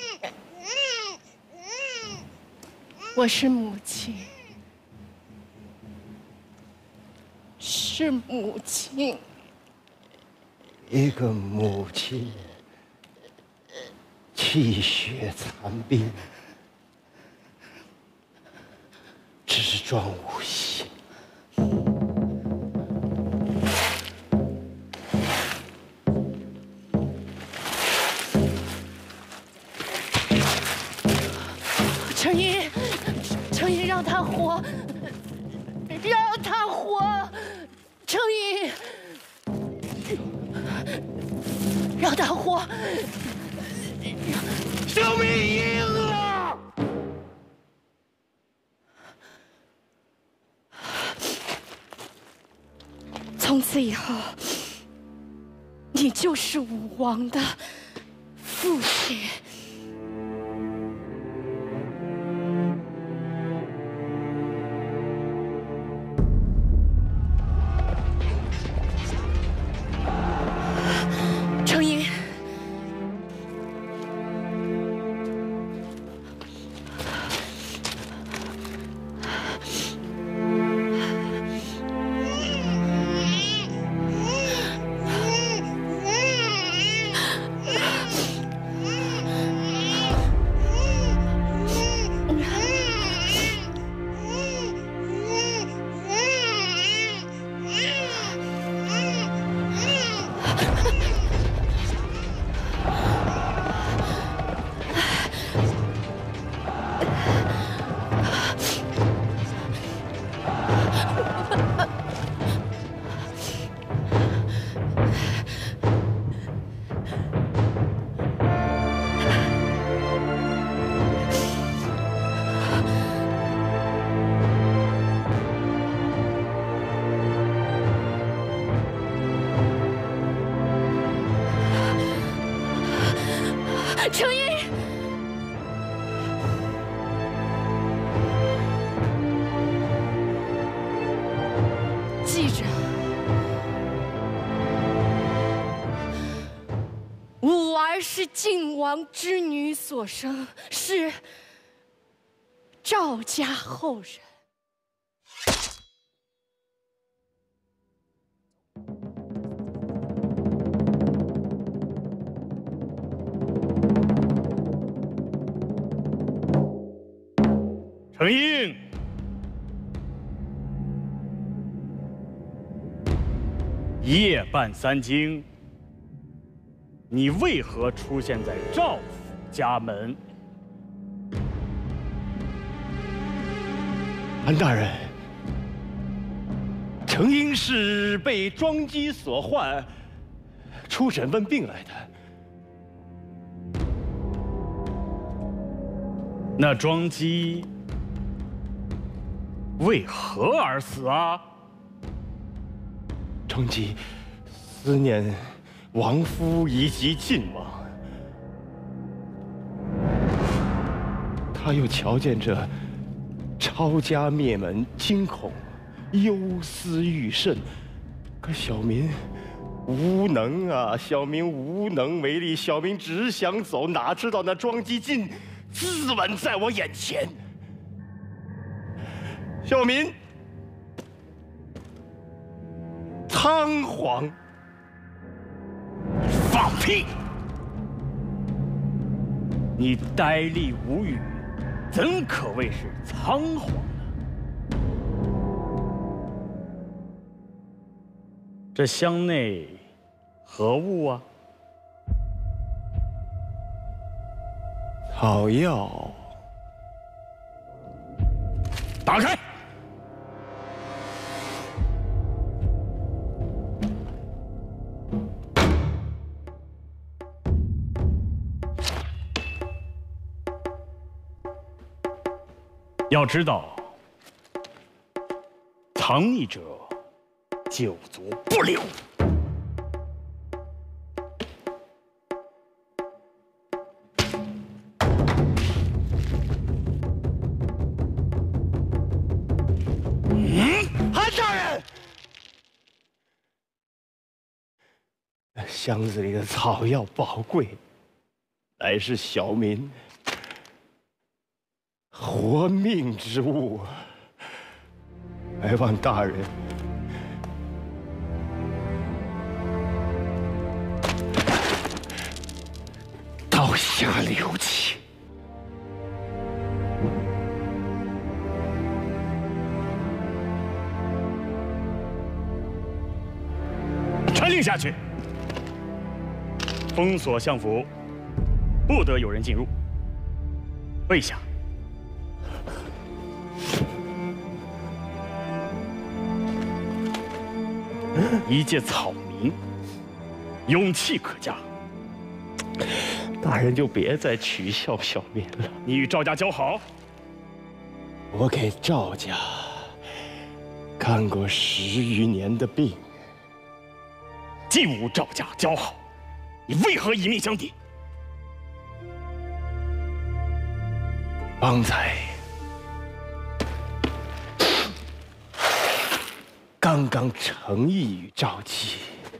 我是母亲，是母亲。 一个母亲气血残兵，只装无心。 程英，让他活，让他活，程英，让他活。 小明赢了。 从此以后，你就是武王的父亲。程英，程英，记着，武儿是晋王之女所生，是赵家后人。 程英，夜半三更，你为何出现在赵府家门？ 安大人，程英是被庄姬所唤，出诊问病来的。 那庄姬为何而死啊？ 庄姬思念亡夫以及晋王，他又瞧见这抄家灭门，惊恐忧思愈甚。可小民无能啊，小民无能为力，小民只想走，哪知道那庄姬竟自刎在我眼前。小民仓皇。 放屁！你呆立无语，怎可谓是仓皇呢？这箱内何物啊？ 草药。 打开。要知道，藏匿者，九族不留。 韩大人，箱子里的草药宝贵，乃是小民活命之物，还望大人刀下留情。 传令下去，封锁相府，不得有人进入。备下。 一介草民，勇气可嘉。 大人就别再取笑小民了。 你与赵家交好， 我给赵家看过10余年的病， 既无赵家交好，你为何以命相抵？ 方才刚刚诚意与赵姬，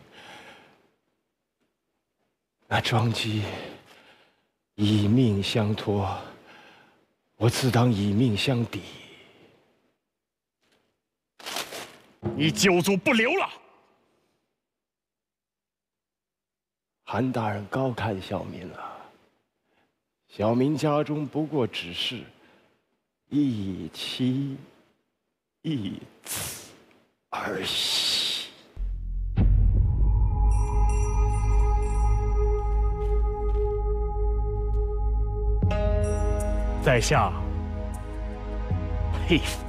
那庄姬以命相托，我自当以命相抵。 你九族不留了。 韩大人高看小民了。小民家中不过只是一妻一子儿媳。 在下佩服，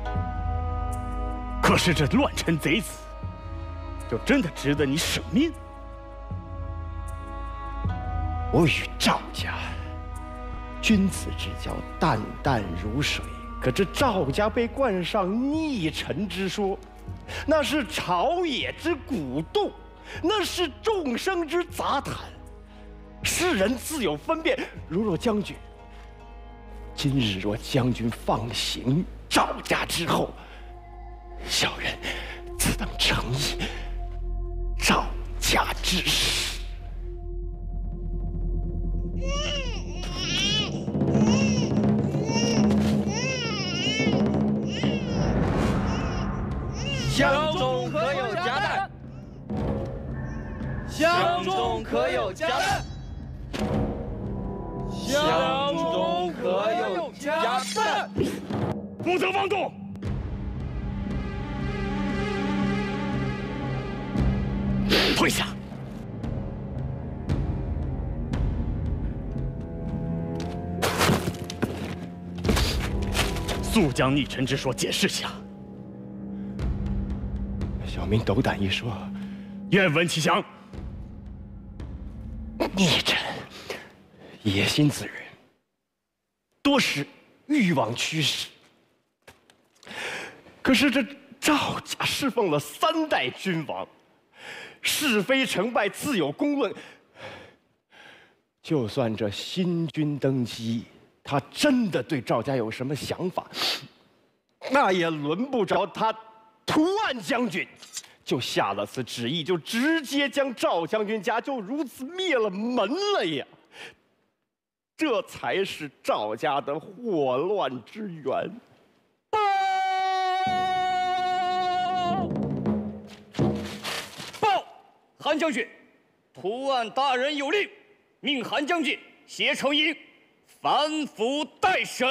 可是这乱臣贼子，就真的值得你舍命？ 我与赵家君子之交，淡淡如水。可这赵家被冠上逆臣之说，那是朝野之鼓动，那是众生之杂谈。世人自有分辨。若将军，今日若将军放行赵家之后，小人自当诚意赵家之事。 箱中可有夹带？箱中可有夹带？箱中可有夹带？ 不得妄动！退下！速将逆臣之说解释下。 小民斗胆一说， 愿闻其详。 逆臣野心自人，多使欲望驱使。可是这赵家侍奉了3代君王，是非成败自有公论。就算这新君登基，他真的对赵家有什么想法，那也轮不着他涂岸将军就下了此旨意，就直接将赵将军家就如此灭了门了呀！这才是赵家的祸乱之源。 报，韩将军，涂岸大人有令，命韩将军携程英反腐待审。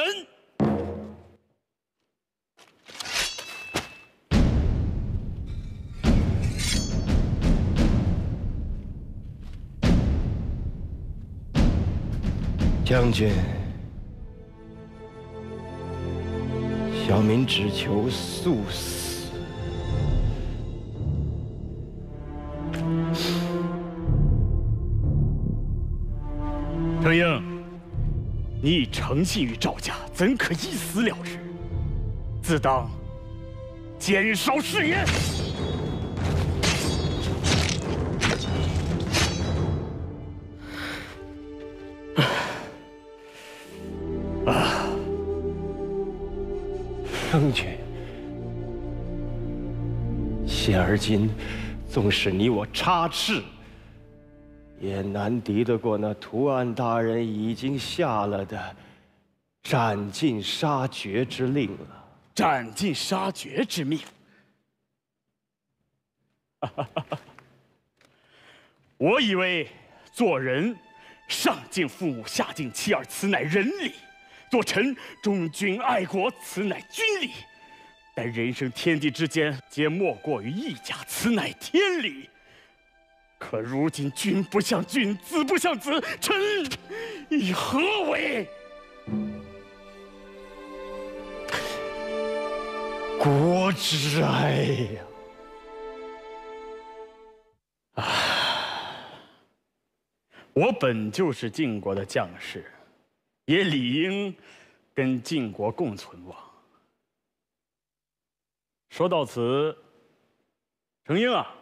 将军，小民只求速死。 程英，你以诚信于赵家，怎可一死了之？自当减少誓言。 将军，现而今，纵使你我插翅，也难敌得过那涂岸大人已经下了的斩尽杀绝之令了。 斩尽杀绝之命，我以为做人上敬父母，下敬妻儿，此乃仁理。做臣忠君爱国，此乃军礼；但人生天地之间，皆莫过于一家，此乃天理。可如今君不像君，子不像子，臣以何为？ 国之哀呀！ 我本就是晋国的将士，也理应跟晋国共存亡。说到此，程婴啊，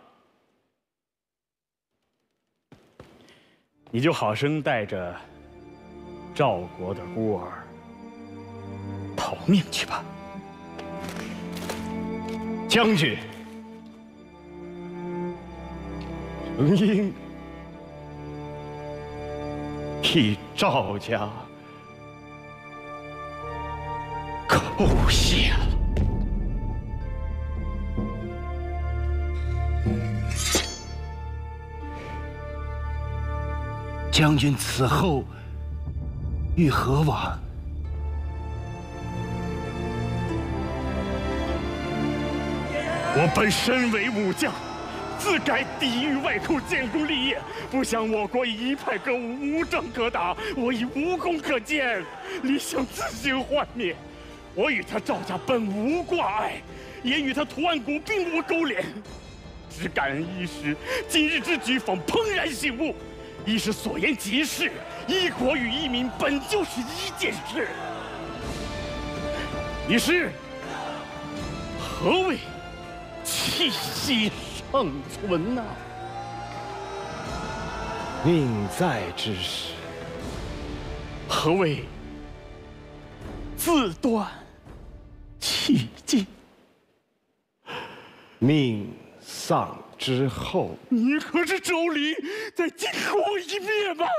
你就好生带着赵国的孤儿逃命去吧。 将军，程婴替赵家叩谢了。将军此后欲何往？ 我本身为武将，自该抵御外寇，建功立业。不想我国已一派歌舞，无仗可打，我已无功可建，理想自行幻灭。我与他赵家本无挂碍，也与他屠岸贾并无勾连。只感恩一时，今日之举方怦然醒悟。一是所言极是，一国与一民本就是一件事。一是何谓气息尚存呐？ 命在之时， 何谓自断气尽？ 命丧之后， 你可是周礼再敬我一面吧？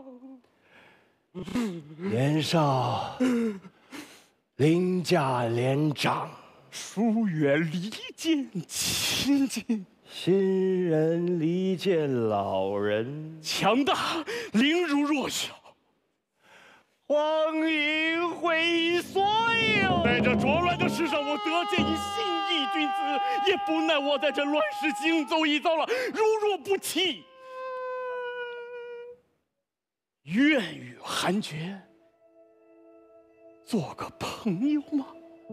年少凌驾连长， 疏远离间亲近， 新人离间老人， 强大凌辱弱小， 荒淫毁所有。 在这浊乱的世上，我得见一信义君子，也不奈我在这乱世行走已遭了，如若不弃，愿与韩厥做个朋友吗？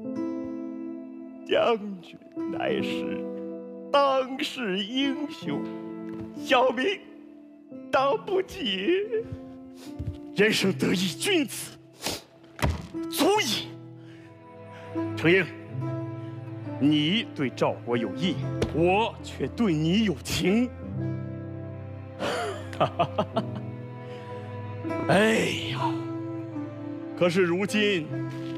将军乃是当世英雄，小民当不起。 人生得一君子，足矣。程婴，你对赵国有意，我却对你有情。哎呀！可是如今，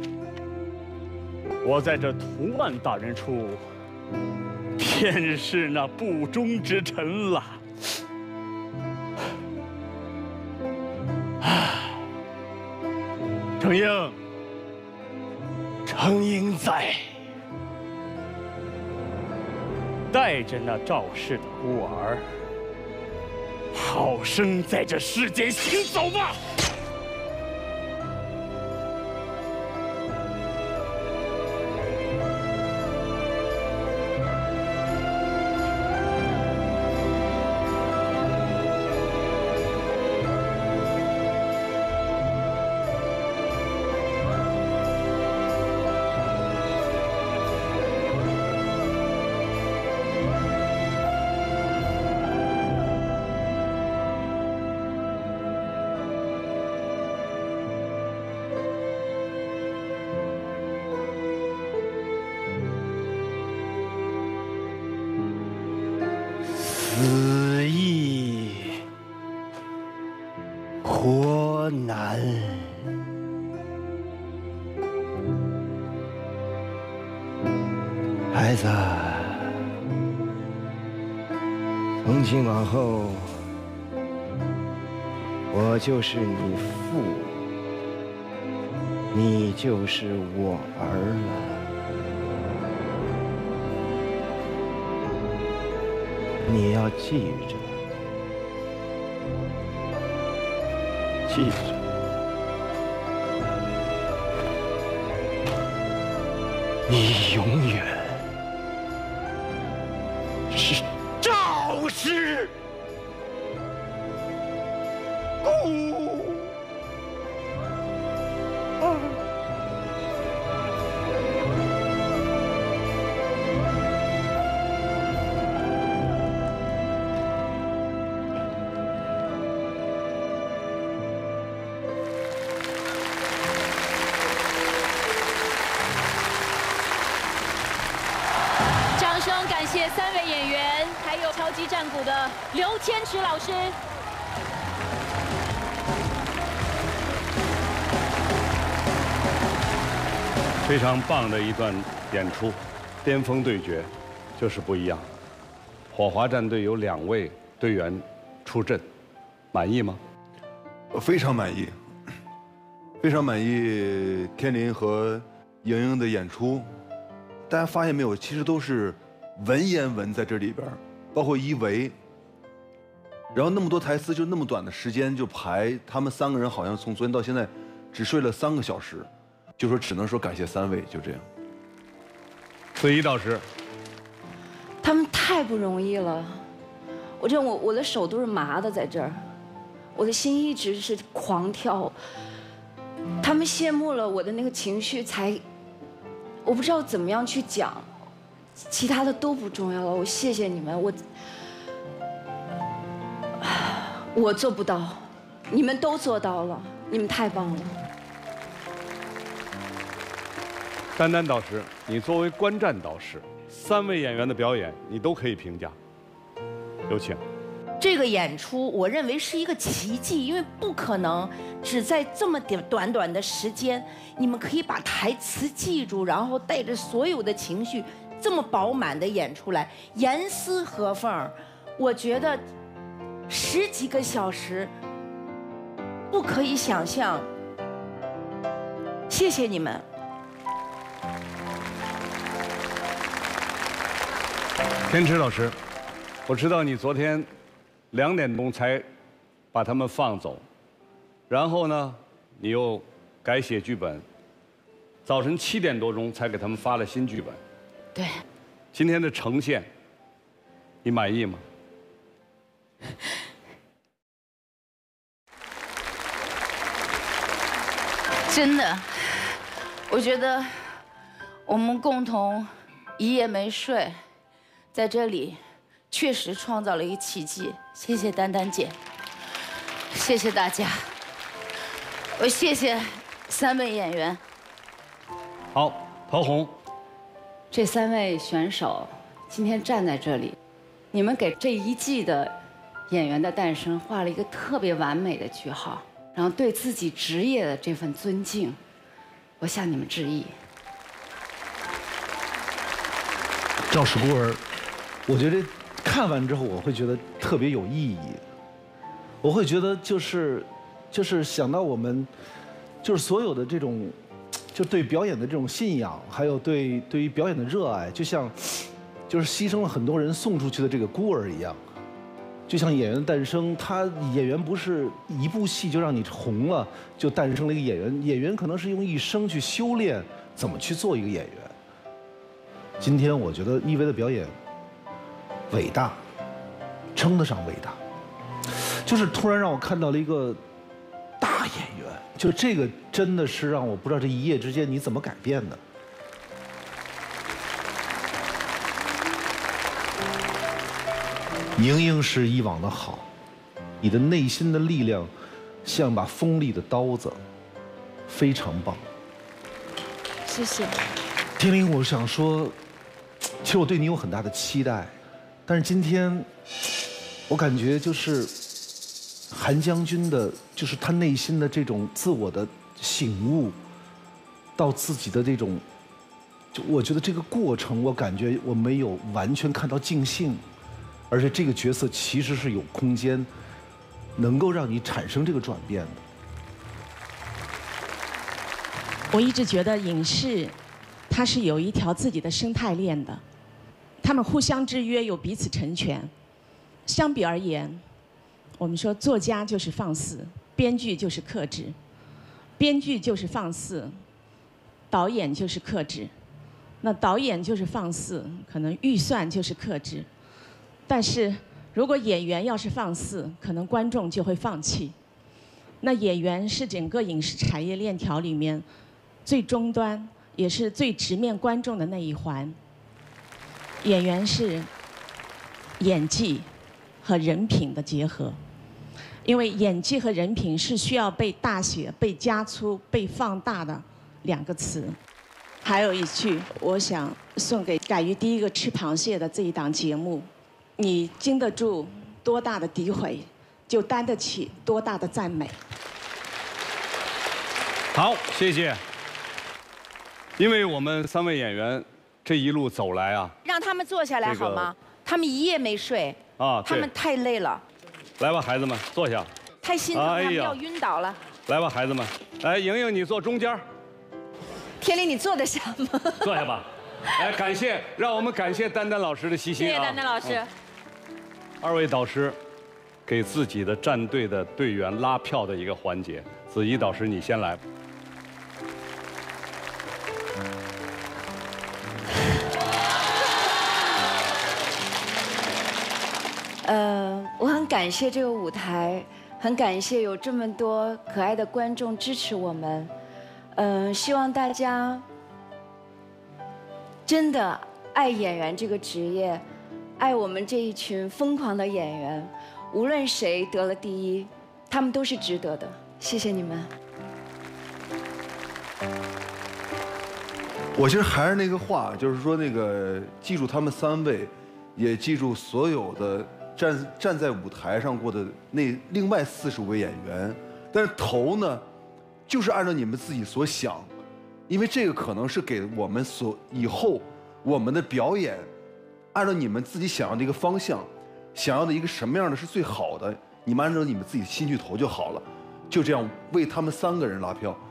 我在这屠岸大人处，便是那不忠之臣了。程婴， 程婴在， 带着那赵氏的孤儿，好生在这世间行走吧。 此意颇难。孩子，从今往后，我就是你父，你就是我儿了。你要记着，记着，你永远是赵氏孤儿。 3位演员，还有敲击战鼓的刘天池老师。 非常棒的一段演出，巅峰对决就是不一样。火华战队有2位队员出阵，满意吗？ 非常满意，非常满意天林和莹莹的演出。大家发现没有，其实都是文言文在这里边，包括一维。然后那么多台词，就那么短的时间就排，他们3个人好像从昨天到现在只睡了3个小时。就说只能说感谢3位，就这样。 孙一导师， 他们太不容易了，我的手都是麻的在这儿，我的心一直是狂跳。他们羡慕了我的那个情绪，我不知道怎么样去讲，其他的都不重要了。我谢谢你们，我做不到，你们都做到了，你们太棒了。 丹丹导师，你作为观战导师，3位演员的表演你都可以评价，有请。 这个演出我认为是一个奇迹，因为不可能只在这么短短的时间，你们可以把台词记住，然后带着所有的情绪这么饱满的演出来，严丝合缝。我觉得10几个小时不可以想象。谢谢你们。 天池老师，我知道你昨天2点钟才把他们放走，然后呢，你又改写剧本，早晨7点多钟才给他们发了新剧本。 对。 今天的呈现，你满意吗？ 真的，我觉得我们共同一夜没睡。在这里，确实创造了一个奇迹。谢谢丹丹姐，谢谢大家，我谢谢3位演员。 好，陶虹， 这3位选手今天站在这里，你们给这一季的演员的诞生画了一个特别完美的句号，然后对自己职业的这份尊敬，我向你们致意。 赵氏孤儿，我觉得看完之后我会觉得特别有意义，我会觉得就是想到我们就是所有的这种就对表演的这种信仰，还有对于表演的热爱，就像就是牺牲了很多人送出去的这个孤儿一样。就像演员的诞生，演员不是一部戏就让你红了就诞生了一个演员，演员可能是用一生去修炼怎么去做一个演员。今天我觉得一维的表演伟大，称得上伟大，就是突然让我看到了一个大演员，就这个真的是让我不知道这一夜之间你怎么改变的。莹莹是以往的好，你的内心的力量像把锋利的刀子，非常棒。 谢谢。 天林，我想说，其实我对你有很大的期待，但是今天我感觉就是韩将军的，就是他内心的这种自我的醒悟，到自己的这种，就我觉得这个过程，我感觉我没有完全看到尽兴。而且这个角色其实是有空间，能够让你产生这个转变的。 我一直觉得影视，它是有一条自己的生态链的，他们互相制约，又彼此成全。相比而言，我们说作家就是放肆，编剧就是克制，编剧就是放肆，导演就是克制。那导演就是放肆，可能预算就是克制。但是，如果演员要是放肆，可能观众就会放弃。那演员是整个影视产业链条里面最终端，也是最直面观众的那一环。演员是演技和人品的结合，因为演技和人品是需要被大写、被加粗、被放大的2个词。 还有一句，我想送给敢于第一个吃螃蟹的这一档节目：你经得住多大的诋毁，就担得起多大的赞美。 好，谢谢。因为我们3位演员这一路走来啊， 让他们坐下来好吗？他们一夜没睡啊， 他们太累了。 来吧，孩子们，坐下。 太心疼，他们要晕倒了。 来吧，孩子们，来，莹莹你坐中间。 天林，你坐得下吗？ 坐下吧。来，让我们感谢丹丹老师的悉心啊！ 谢谢丹丹老师。 2位导师给自己的战队的队员拉票的一个环节，子怡导师你先来。 我很感谢这个舞台，很感谢有这么多可爱的观众支持我们。希望大家真的爱演员这个职业，爱我们这一群疯狂的演员。无论谁得了第一，他们都是值得的。谢谢你们。 我其实还是那个话，就是说记住他们3位，也记住所有的站在舞台上过的那另外45位演员。但是投呢，就是按照你们自己所想，因为这个可能是给我们以后我们的表演，按照你们自己想要的一个方向，想要的一个什么样的是最好的，你们按照你们自己的心去投就好了。就这样为他们3个人拉票。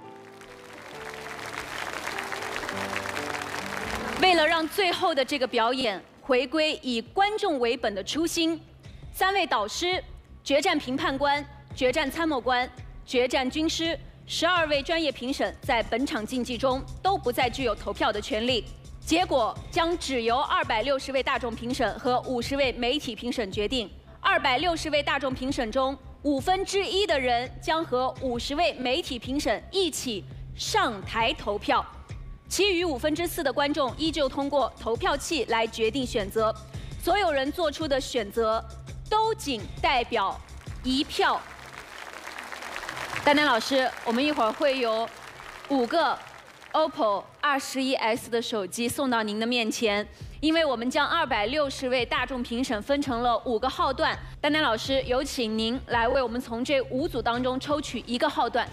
为了让最后的这个表演回归以观众为本的初心，3位导师、决战评判官、决战参谋官、决战军师、12位专业评审在本场竞技中都不再具有投票的权利。结果将只由260位大众评审和50位媒体评审决定。260位大众评审中1/5的人将和50位媒体评审一起上台投票。其余4/5的观众依旧通过投票器来决定选择，所有人做出的选择都仅代表1票。丹丹老师，我们一会儿会有5个 OPPO 21S 的手机送到您的面前，因为我们将260位大众评审分成了5个号段。丹丹老师，有请您来为我们从这5组当中抽取1个号段。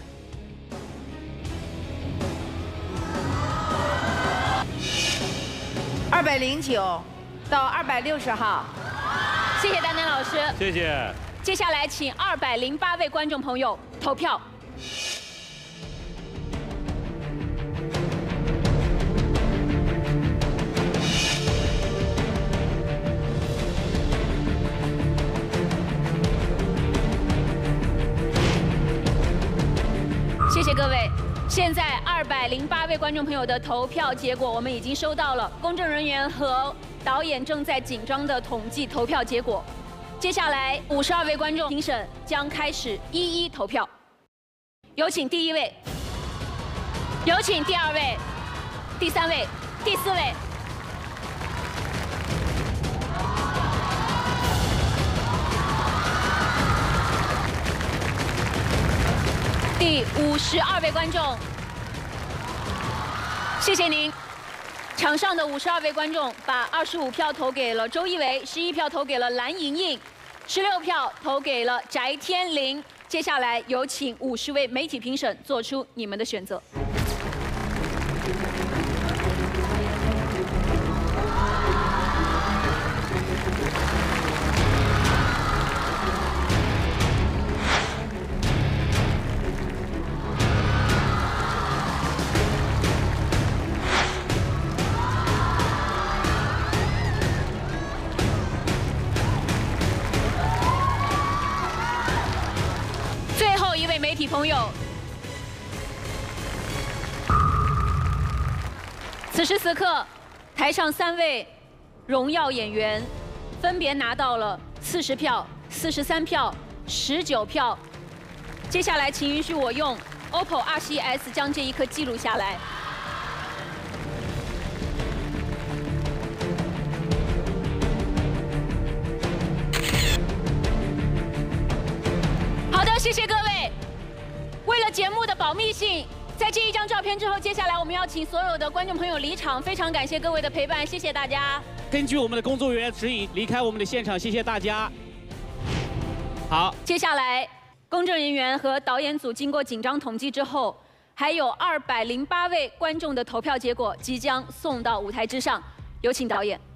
209到260号， 谢谢丹丹老师， 谢谢。 接下来请208位观众朋友投票。谢谢各位。现在208位观众朋友的投票结果我们已经收到了，公证人员和导演正在紧张地统计投票结果。接下来52位观众评审将开始一一投票。有请第1位，有请第2位、第3位、第4位。第52位观众，谢谢您。场上的52位观众把25票投给了周一围，11票投给了蓝莹莹，16票投给了翟天临。接下来有请50位媒体评审做出你们的选择。媒体朋友，此时此刻，台上3位荣耀演员分别拿到了40票、43票、19票。接下来，请允许我用 OPPO R11S 将这一刻记录下来。好的，谢谢各位。为了节目的保密性， 在这一张照片之后，接下来我们要请所有的观众朋友离场，非常感谢各位的陪伴，谢谢大家。 根据我们的工作人员指引，离开我们的现场，谢谢大家。好， 接下来，公证人员和导演组经过紧张统计之后，还有208位观众的投票结果即将送到舞台之上，有请导演。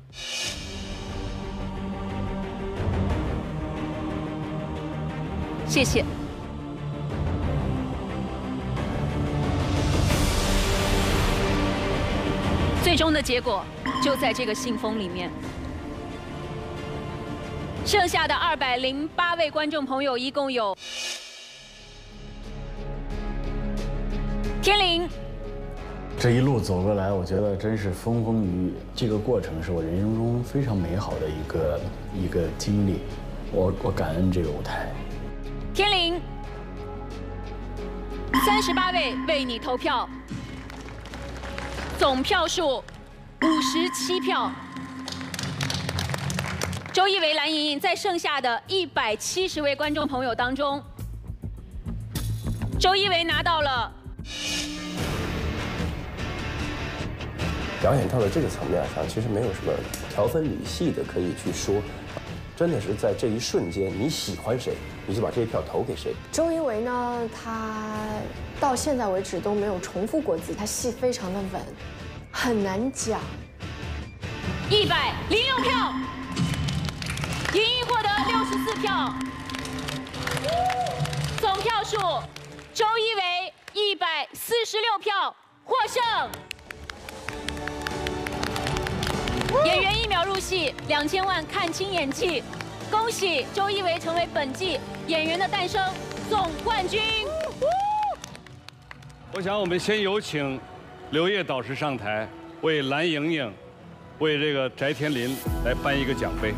谢谢。最终的结果就在这个信封里面。剩下的208位观众朋友一共有天灵。 这一路走过来，我觉得真是风风雨雨。这个过程是我人生中非常美好的一个经历，我感恩这个舞台。 天灵，38位为你投票，总票数57票。周一围、蓝莹莹在剩下的170位观众朋友当中，周一围拿到了。 表演到了这个层面上，其实没有什么条分缕析的可以去说，真的是在这一瞬间，你喜欢谁，你就把这一票投给谁。 周一围呢，他到现在为止都没有重复过自己，他戏非常的稳，很难讲。 106票，莹莹获得64票，总票数周一围146票获胜。演员1秒入戏，2000万看清演技，恭喜周一围成为本季演员的诞生总冠军。 我想我们先有请刘烨导师上台，为蓝莹莹、为这个翟天临来颁一个奖杯。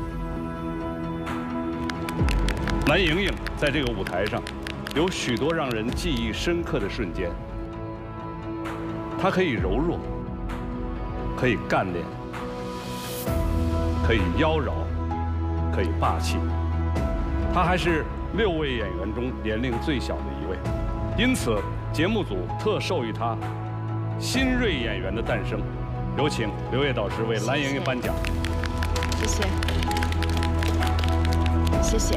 蓝莹莹在这个舞台上有许多让人记忆深刻的瞬间，她可以柔弱，可以干练，可以妖娆，可以霸气。她还是6位演员中年龄最小的一位，因此节目组特授予她“新锐演员”的诞生。有请刘烨导师为蓝莹莹颁奖。 谢谢，谢谢。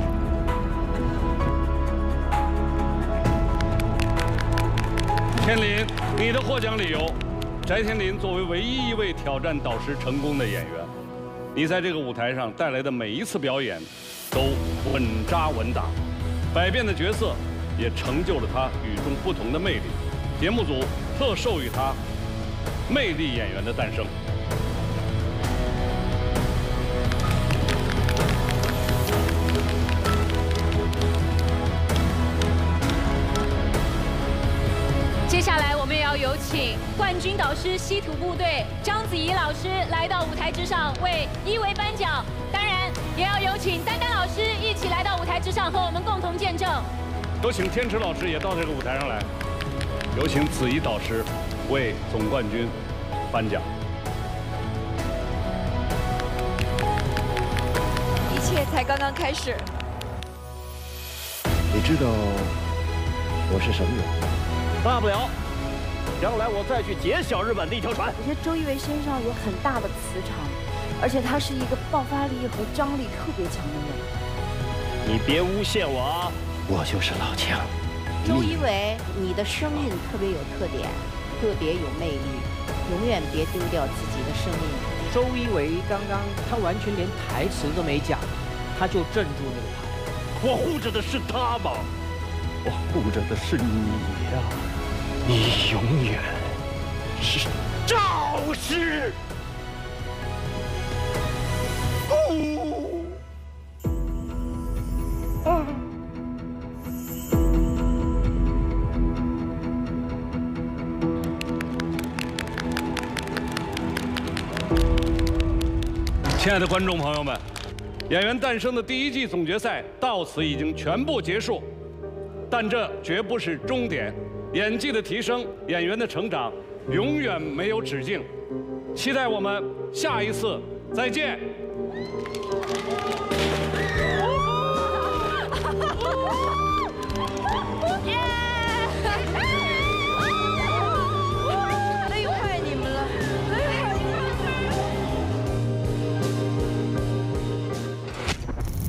天临，你的获奖理由：翟天临作为唯一一位挑战导师成功的演员，你在这个舞台上带来的每一次表演都稳扎稳打，百变的角色也成就了他与众不同的魅力。节目组特授予他“魅力演员”的诞生。 接下来我们也要有请冠军导师稀土部队章子怡老师来到舞台之上为一围颁奖，当然也要有请丹丹老师一起来到舞台之上和我们共同见证。 有请天池老师也到这个舞台上来，有请子怡导师为总冠军颁奖。 一切才刚刚开始。 你知道我是什么人？ 大不了，将来我再去劫小日本的一条船。 我觉得周一围身上有很大的磁场，而且他是一个爆发力和张力特别强的人。 你别诬陷我啊！我就是老强。 周一围，你的声音特别有特点，特别有魅力，永远别丢掉自己的声音。 周一围刚刚他完全连台词都没讲，他就镇住那个台。 我护着的是他吗？我护着的是你呀！你永远是赵氏。 亲爱的观众朋友们，《演员诞生》的第1季总决赛到此已经全部结束，但这绝不是终点。演技的提升，演员的成长，永远没有止境。期待我们下一次再见。 耶！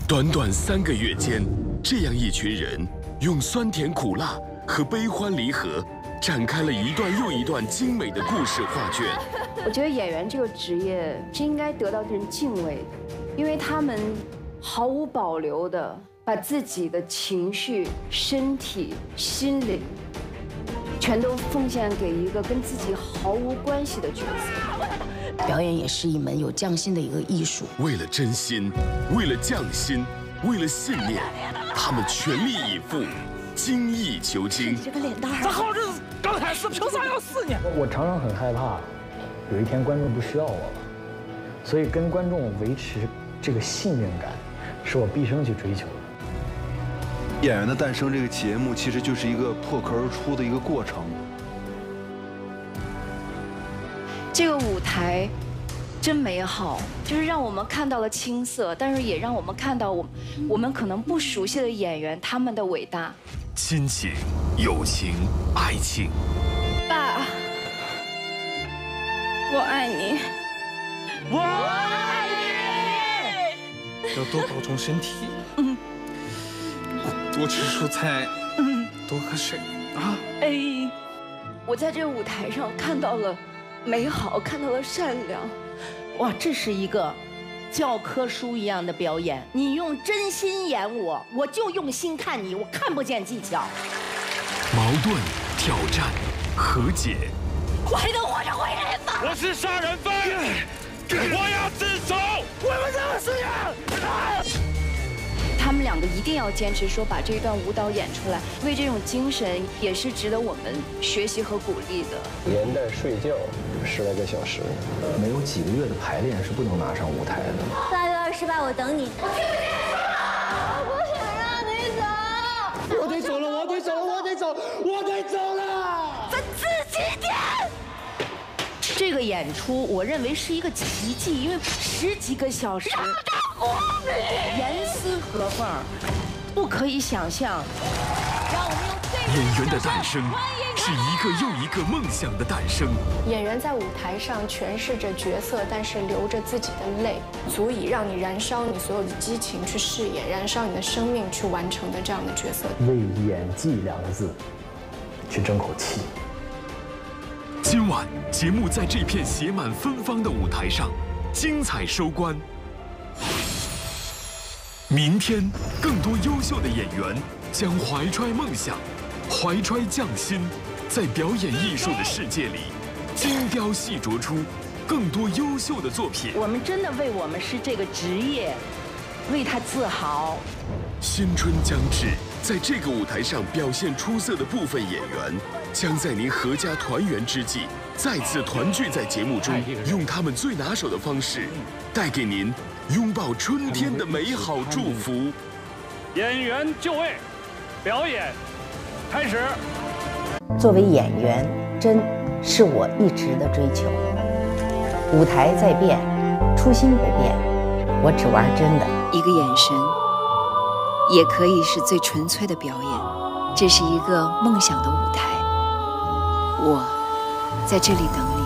短短3个月间，这样一群人用酸甜苦辣和悲欢离合，展开了一段又一段精美的故事画卷。 我觉得演员这个职业是应该得到人敬畏的，因为他们毫无保留地把自己的情绪、身体、心灵，全都奉献给一个跟自己毫无关系的角色。 表演也是一门有匠心的一个艺术。 为了真心，为了匠心，为了信念，他们全力以赴，精益求精。 你这个脸蛋， 这好日子刚开始，凭啥要4年？ 我常常很害怕，有一天观众不需要我了，所以跟观众维持这个信任感，是我毕生去追求的。 演员的诞生这个节目其实就是一个破壳而出的一个过程。 这个舞台真美好，就是让我们看到了青涩，但是也让我们看到我们可能不熟悉的演员他们的伟大。 亲情、友情、爱情。 爸，我爱你， 我爱你。要多保重身体，多吃蔬菜，多喝水啊。 哎，我在这个舞台上看到了美好，看到了善良。 哇，这是一个教科书一样的表演。你用真心演我，我就用心看你，我看不见技巧。 矛盾、挑战、和解。 我还能活着回来吗？ 我是杀人犯，我要自首。我们这个是呀。 他们2个一定要坚持说把这一段舞蹈演出来，为这种精神也是值得我们学习和鼓励的。 连带睡觉10来个小时， 没有几个月的排练是不能拿上舞台的。 8月28，我等你。我听不见，我不想让你走。 我得走了，我得走了，我得走，我得走了。 咱自己点。 这个演出，我认为是一个奇迹，因为10几个小时，严丝合缝，不可以想象。 演员的诞生是一个又一个梦想的诞生。 演员在舞台上诠释着角色，但是流着自己的泪，足以让你燃烧你所有的激情去饰演，燃烧你的生命去完成的这样的角色。 为演技2个字去争口气。 今晚节目在这片写满芬芳的舞台上精彩收官。明天更多优秀的演员将怀揣梦想，怀揣匠心，在表演艺术的世界里精雕细琢出更多优秀的作品。 我们真的为我们是这个职业为他自豪。 新春将至，在这个舞台上表现出色的部分演员将在您阖家团圆之际再次团聚在节目中，用他们最拿手的方式带给您拥抱春天的美好祝福。 演员就位，表演开始。 作为演员，真是我一直的追求。舞台在变，初心不变，我只玩真的。 一个眼神，也可以是最纯粹的表演。这是一个梦想的舞台，我在这里等你。